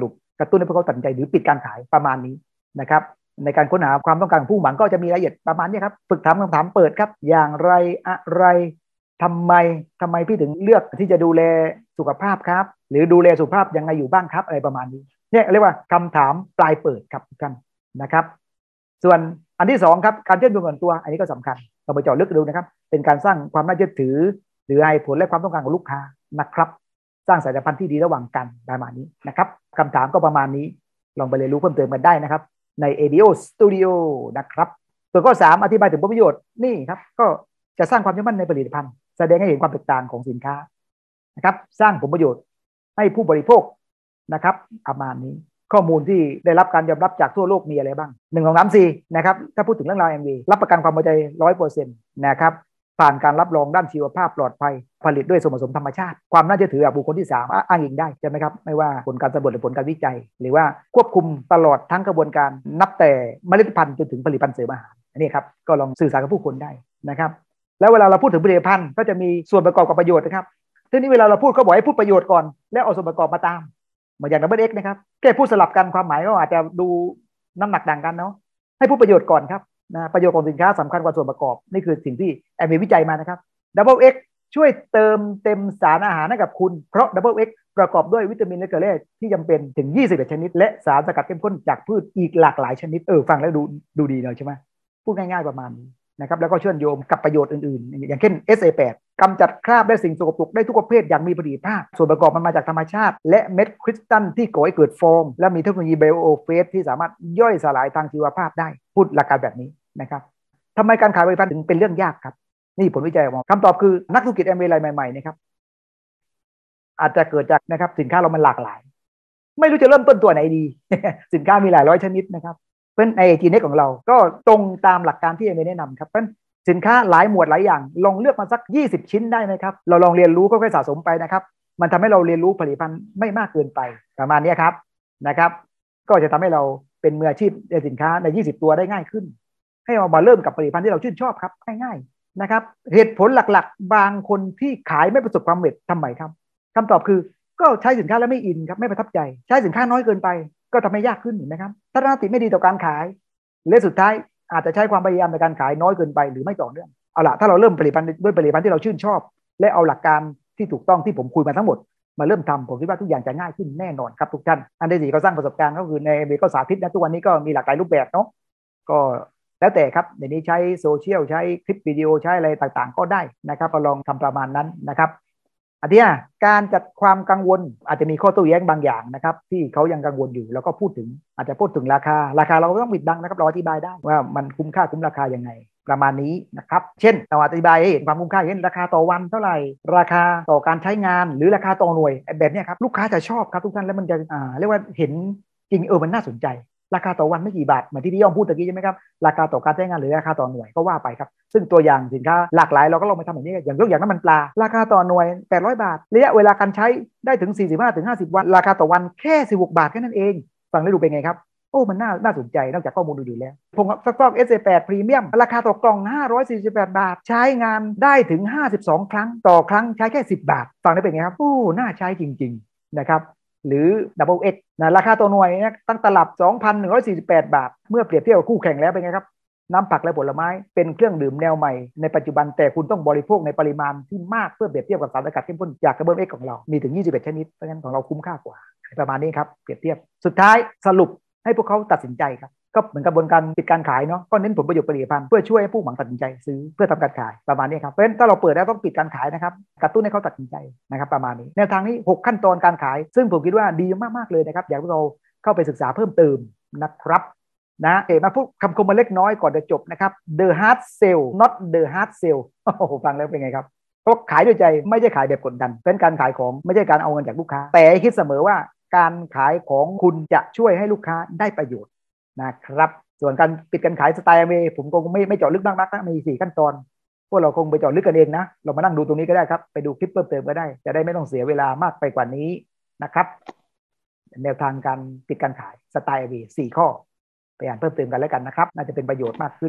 กระตุ้นให้พวกเขาตัดใจหรือปิดการขายประมาณนี้นะครับในการค้นหาความต้องการของผู้หวังก็จะมีรายละเอียดประมาณนี้ครับฝึกถามคำถามเปิดครับอย่างไรอะไรทำไมทำไมพี่ถึงเลือกที่จะดูแลสุขภาพครับหรือดูแลสุขภาพยังไงอยู่บ้างครับอะไรประมาณนี้เนี่ยเรียกว่าคำถามปลายเปิดครับทุกท่านนะครับส่วนอันที่สองครับการเชื่อมโยงกับตัวอันนี้ก็สำคัญเราไปเจาะลึกดูนะครับเป็นการสร้างความน่าเชื่อถือหรือให้ผลและความต้องการของลูกค้านะครับสร้างสายสัมพันธ์ที่ดีระหว่างกันประมาณนี้นะครับคำถามก็ประมาณนี้ลองไปเรียนรู้เพิ่มเติมกันได้นะครับใน เอ บี โอ Studio นะครับส่วนข้อสามอธิบายถึงผลประโยชน์นี่ครับก็จะสร้างความเชื่อมั่นในผลิตภัณฑ์แสดงให้เห็นความแตกต่างของสินค้านะครับสร้างผลประโยชน์ให้ผู้บริโภคนะครับประมาณนี้ข้อมูลที่ได้รับการยอมรับจากทั่วโลกมีอะไรบ้างหนึ่งสองสามสี่นะครับถ้าพูดถึงเรื่องราว เอ็ม วี รับประกันความปลอดภัย ร้อยเปอร์เซ็นต์ นะครับผ่านการรับรองด้านชีวภาพปลอดภัยผลิตด้วยส่วนผสมธรรมชาติความน่าเชื่อถือจากบุคคลที่สามอ้างอิงได้ใช่ไหมครับไม่ว่าผลการสำรวจหรือผลการวิจัยหรือว่าควบคุมตลอดทั้งกระบวนการนับแต่เมล็ดพันธุ์จนถึงผลิตภัณฑ์เสริมอาหารอันนี้ครับก็ลองสื่อสารกับผู้คนได้นะครับแล้วเวลาเราพูดถึงผลิตภัณฑ์ก็จะมีส่วนประกอบกับประโยชน์นะครับทีนี้เวลาเราพูดเขาบอกให้พูดประโยชน์ก่อนแล้วเอาส่วนประกอบมาตามเหมือนอย่าง ดับเบิล เอ็กซ์ นะครับแค่พูดสลับกันความหมายก็อาจจะดูน้ำหนักต่างกันเนาะให้พูดประโยชน์ก่อนครับนะประโยชน์ของสินค้าสำคัญกว่าส่วนประกอบนี่คือสิ่งที่แอมมีวิจัยมานะครับ ดับเบิล เอ็กซ์ ช่วยเติมเต็มสารอาหารให้กับคุณเพราะ ดับเบิล เอ็กซ์ ประกอบด้วยวิตามินและเกลือที่จำเป็นถึงยี่สิบเอ็ดชนิดและสารสกัดเข้มข้นจากพืชอีกหลากหลายชนิดเออฟังแล้วดูดูดีเลยใช่ไหมพูดง่ายๆประมาณนี้นะครับแล้วก็เชื่อมโยงกับประโยชน์อื่นๆอย่างเช่น เอส เอ แปด กำจัดคราบและสิ่งสกปรกได้ทุกประเภทอย่างมีประสิทธิภาพส่วนประกอบมันมาจากธรรมชาติและเม็ดคริสตัลที่ก่อให้เกิดฟองและมีเทคโนโลยีไบโอเฟสที่สามารถย่อยสลายทางชีวภาพได้พูดหลักการแบบนี้นะครับทำไมการขายผลิตภัณฑ์ถึงเป็นเรื่องยากครับนี่ผลวิจัยออกมาคำตอบคือนักธุรกิจ แอม เวย์ รายใหม่ๆนะครับอาจจะเกิดจากนะครับสินค้าเรามันหลากหลายไม่รู้จะเริ่มต้นตัวไหนดี สินค้ามีหลายร้อยชนิดนะครับเพราะใน จี เน็ก ของเราก็ตรงตามหลักการที่ เอ เอ็ม เอ แนะนำครับเพราะสินค้าหลายหมวดหลายอย่างลองเลือกมาสักยี่สิบชิ้นได้นะครับเราลองเรียนรู้ค่อยๆสะสมไปนะครับมันทำให้เราเรียนรู้ผลิตภัณฑ์ไม่มากเกินไปประมาณนี้ครับนะครับก็จะทำให้เราเป็นมืออาชีพในสินค้าในยี่สิบตัวได้ง่ายขึ้นให้เรามาเริ่มกับผลิตภัณฑ์ที่เราชื่นชอบครับง่ายๆนะครับเหตุผลหลักๆบางคนที่ขายไม่ประสบความสำเร็จทำไมครับคำตอบคือก็ใช้สินค้าแล้วไม่อินครับไม่ประทับใจใช้สินค้าน้อยเกินไปก็ทำให้ยากขึ้นเห็นไหมครับทัศนคติไม่ดีต่อการขายและสุดท้ายอาจจะใช้ความพยายามในการขายน้อยเกินไปหรือไม่ต่อเนื่องเอาละถ้าเราเริ่มผลิตภัณฑ์ด้วยผลิตภัณฑ์ที่เราชื่นชอบและเอาหลักการที่ถูกต้องที่ผมคุยมาทั้งหมดมาเริ่มทำผมคิดว่าทุกอย่างจะง่ายขึ้นแน่นอนครับทุกท่านอันที่สี่ก็สร้างประสบการณ์ก็คือในเมก็สาธิตนะทุกวันนี้ก็มีหลากหลายรูปแบบเนาะก็แล้วแต่ครับเดี๋ยวนี้ใช้โซเชียลใช้คลิปวิดีโอใช้อะไรต่างๆก็ได้นะครับก็ลองทำประมาณนั้นนะครับอันที่ห้าการจัดความกังวลอาจจะมีข้อโต้แย้งบางอย่างนะครับที่เขายังกังวลอยู่แล้วก็พูดถึงอาจจะพูดถึงราคาราคาเราก็ต้องปิดบังนะครับเราอธิบายได้ว่ามันคุ้มค่าคุ้มราคายังไงประมาณนี้นะครับเช่นเราอธิบายให้เห็นความคุ้มค่าเช่นราคาต่อวันเท่าไหร่ราคาต่อการใช้งานหรือราคาต่อหน่วยแบบนี้ครับลูกค้าจะชอบครับทุกท่านแล้วมันจะอ่าเรียกว่าเห็นจริงเออมันน่าสนใจราคาต่อวันไม่กี่บาทเหมือนที่พี่ย่อมพูดตะกี้ใช่ไหมครับราคาต่อการใช้งานหรือราคาต่อหน่วยก็ว่าไปครับซึ่งตัวอย่างสินค้าหลากหลายเราก็ลองไปทำแบบนี้อย่างยกอย่างน้ำมันปลาราคาต่อหน่วยแปดร้อยบาทระยะเวลาการใช้ได้ถึง สี่สิบห้าถึงห้าสิบ วันราคาต่อวันแค่สิบหกบาทแค่นั้นเองฟังแล้วดูเป็นไงครับโอ้มันน่าน่าสนใจนอกจากข้อมูลดูๆแล้วผงซักฟอก เอส เอ แปด พรีเมียมราคาต่อกล่องห้าร้อยสี่สิบแปดบาทใช้งานได้ถึงห้าสิบสองครั้งต่อครั้งใช้แค่สิบบาทฟังได้เป็นไงครับโอ้น่าใช้จริงๆนะครับหรือ ดับเบิล เอ็กซ์ นะราคาต่อหน่วยนะตั้งตลับ สองพันหนึ่งร้อยสี่สิบแปด บาทเมื่อเปรียบเทียบกับคู่แข่งแล้วเป็นไงครับน้ำผักและผลไม้เป็นเครื่องดื่มแนวใหม่ในปัจจุบันแต่คุณต้องบริโภคในปริมาณที่มากเพื่อเปรียบเทียบกับสารสกัดเข้มข้นจาก ดับเบิล เอ็กซ์ ของเรามีถึงยี่สิบเอ็ดชนิดเพราะฉะนั้นของเราคุ้มค่ากว่าประมาณนี้ครับเปรียบเทียบสุดท้ายสรุปให้พวกเขาตัดสินใจครับก็เหมือนกระบวนการปิดการขายเนาะก็เน้นผลประโยชน์ผลิตภัณฑ์เพื่อช่วยให้ผู้หวังตัดสินใจซื้อเพื่อทำการขายประมาณนี้ครับเพราะฉะนั้นถ้าเราเปิดแล้วต้องปิดการขายนะครับกระตุ้นให้เขาตัดสินใจนะครับประมาณนี้แนวทางนี้หกขั้นตอนการขายซึ่งผมคิดว่าดีมากๆเลยนะครับอยากให้เราเข้าไปศึกษาเพิ่มเติมนะครับนะเอ๋มาพูดคำคมมาเล็กน้อยก่อนจะจบนะครับ the hard sell not the hard sell โอ้โหฟังแล้วเป็นไงครับเพราะขายด้วยใจไม่ใช่ขายแบบกดดันเป็นการขายของไม่ใช่การเอาเงินจากลูกค้าแต่คิดเสมอว่าการขายของคุณจะช่วยให้ลูกค้าได้ประโยชน์นะครับส่วนการปิดการขายสไตล์เวผมคงไม่ไม่เจาะลึกมากนักนะมีสี่ขั้นตอนพวกเราคงไปเจาะลึกกันเองนะเรามานั่งดูตรงนี้ก็ได้ครับไปดูคลิปเพิ่มเติมก็ได้จะได้ไม่ต้องเสียเวลามากไปกว่านี้นะครับแนวทางการปิดการขายสไตล์เวสี่ข้อไปอ่านเพิ่มเติมกันแล้วกันนะครับน่าจะเป็นประโยชน์มากขึ้น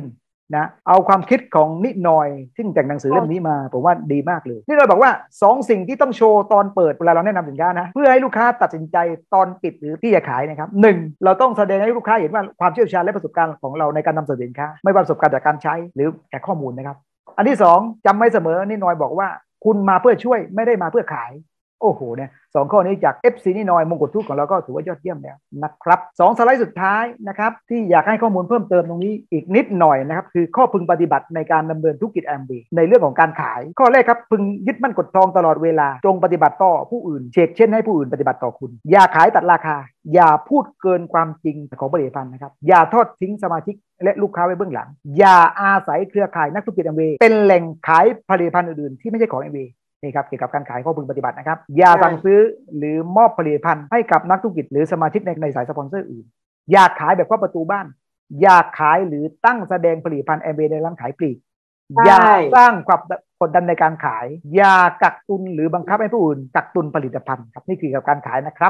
นะเอาความคิดของนิดหน่อยซึ่งแต่งหนังสือเล่มนี้มาผมว่าดีมากเลยนี่เราบอกว่าสองสิ่งที่ต้องโชว์ตอนเปิดเวลาเราแนะนำสินค้านะเพื่อให้ลูกค้าตัดสินใจตอนปิดหรือที่จะขายนะครับหนึ่งเราต้องแสดงให้ลูกค้าเห็นว่าความเชี่ยวชาญและประสบการณ์ของเราในการนำเสนอสินค้าไม่ว่าประสบการณ์จากการใช้หรือจากข้อมูลนะครับอันที่สองจำไว้เสมอนิดหน่อยบอกว่าคุณมาเพื่อช่วยไม่ได้มาเพื่อขายโอ้โหเนี่ยสองข้อนี้จาก เอฟ ซี นิดหน่อยมงกุฎทูตของเราก็ถือว่ายอดเยี่ยมแล้วนะครับสองสไลด์สุดท้ายนะครับที่อยากให้ข้อมูลเพิ่มเติมตรงนี้อีกนิดหน่อยนะครับคือข้อพึงปฏิบัติในการดำเนินธุรกิจ แอม วี ในเรื่องของการขายข้อแรกครับพึงยึดมั่นกฎทองตลอดเวลาจงปฏิบัติต่อผู้อื่นเชกเช่นให้ผู้อื่นปฏิบัติต่อคุณอย่าขายตัดราคาอย่าพูดเกินความจริงของผลิตภัณฑ์นะครับอย่าทอดทิ้งสมาชิกและลูกค้าไว้เบื้องหลังอย่าอาศัยเครือข่ายนักธุรกิจ แอม วี เป็นแหล่งขายผลิตภัณฑ์อื่นๆที่ไม่ใช่ของ แอม วี นี่ครับเกี่ยวกับการขายข้อพึงปฏิบัตินะครับอย่าสั่งซื้อหรือมอบผลิตภัณฑ์ให้กับนักธุรกิจหรือสมาชิกในในสายสปอนเซอร์อื่นอย่าขายแบบเข้าประตูบ้านอย่าขายหรือตั้งแสดงผลิตภัณฑ์แอมเวย์ในร้านขายปลีกอย่าสร้างความกดดันในการขายอย่ากักตุนหรือบังคับให้ผู้อื่นกักตุนผลิตภัณฑ์ครับนี่คือกับการขายนะครับ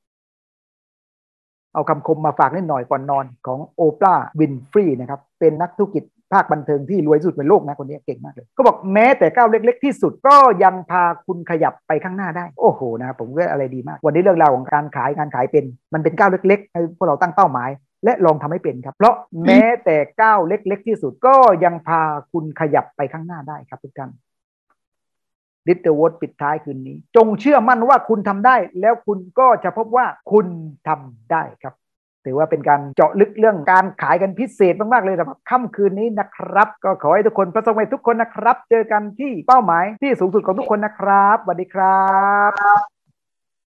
เอาคำคมมาฝากนิดหน่อยก่อนนอนของโอปราห์วินฟรีนะครับเป็นนักธุรกิจภาคบันเทิงที่รวยสุดในโลกนะคนนี้เก่งมากเลยก็บอกแม้แต่ก้าวเล็กๆที่สุดก็ยังพาคุณขยับไปข้างหน้าได้โอ้โหนะผมว่าอะไรดีมากวันนี้เรื่องราวของการขายการขายเป็นมันเป็นก้าวเล็กๆให้พวกเราตั้งเป้าหมายและลองทำให้เป็นครับเพราะแม้แต่ก้าวเล็กๆที่สุดก็ยังพาคุณขยับไปข้างหน้าได้ครับทุกท่านลิตเติ้ลวอร์ดปิดท้ายคืนนี้จงเชื่อมั่นว่าคุณทำได้แล้วคุณก็จะพบว่าคุณทำได้ครับถือว่าเป็นการเจาะลึกเรื่องการขายกันพิเศษมากๆเลยสำหรับค่ำคืนนี้นะครับก็ขอให้ทุกคนประสบความสำเร็จทุกคนนะครับเจอกันที่เป้าหมายที่สูงสุดของทุกคนนะครับสวัสดีครับ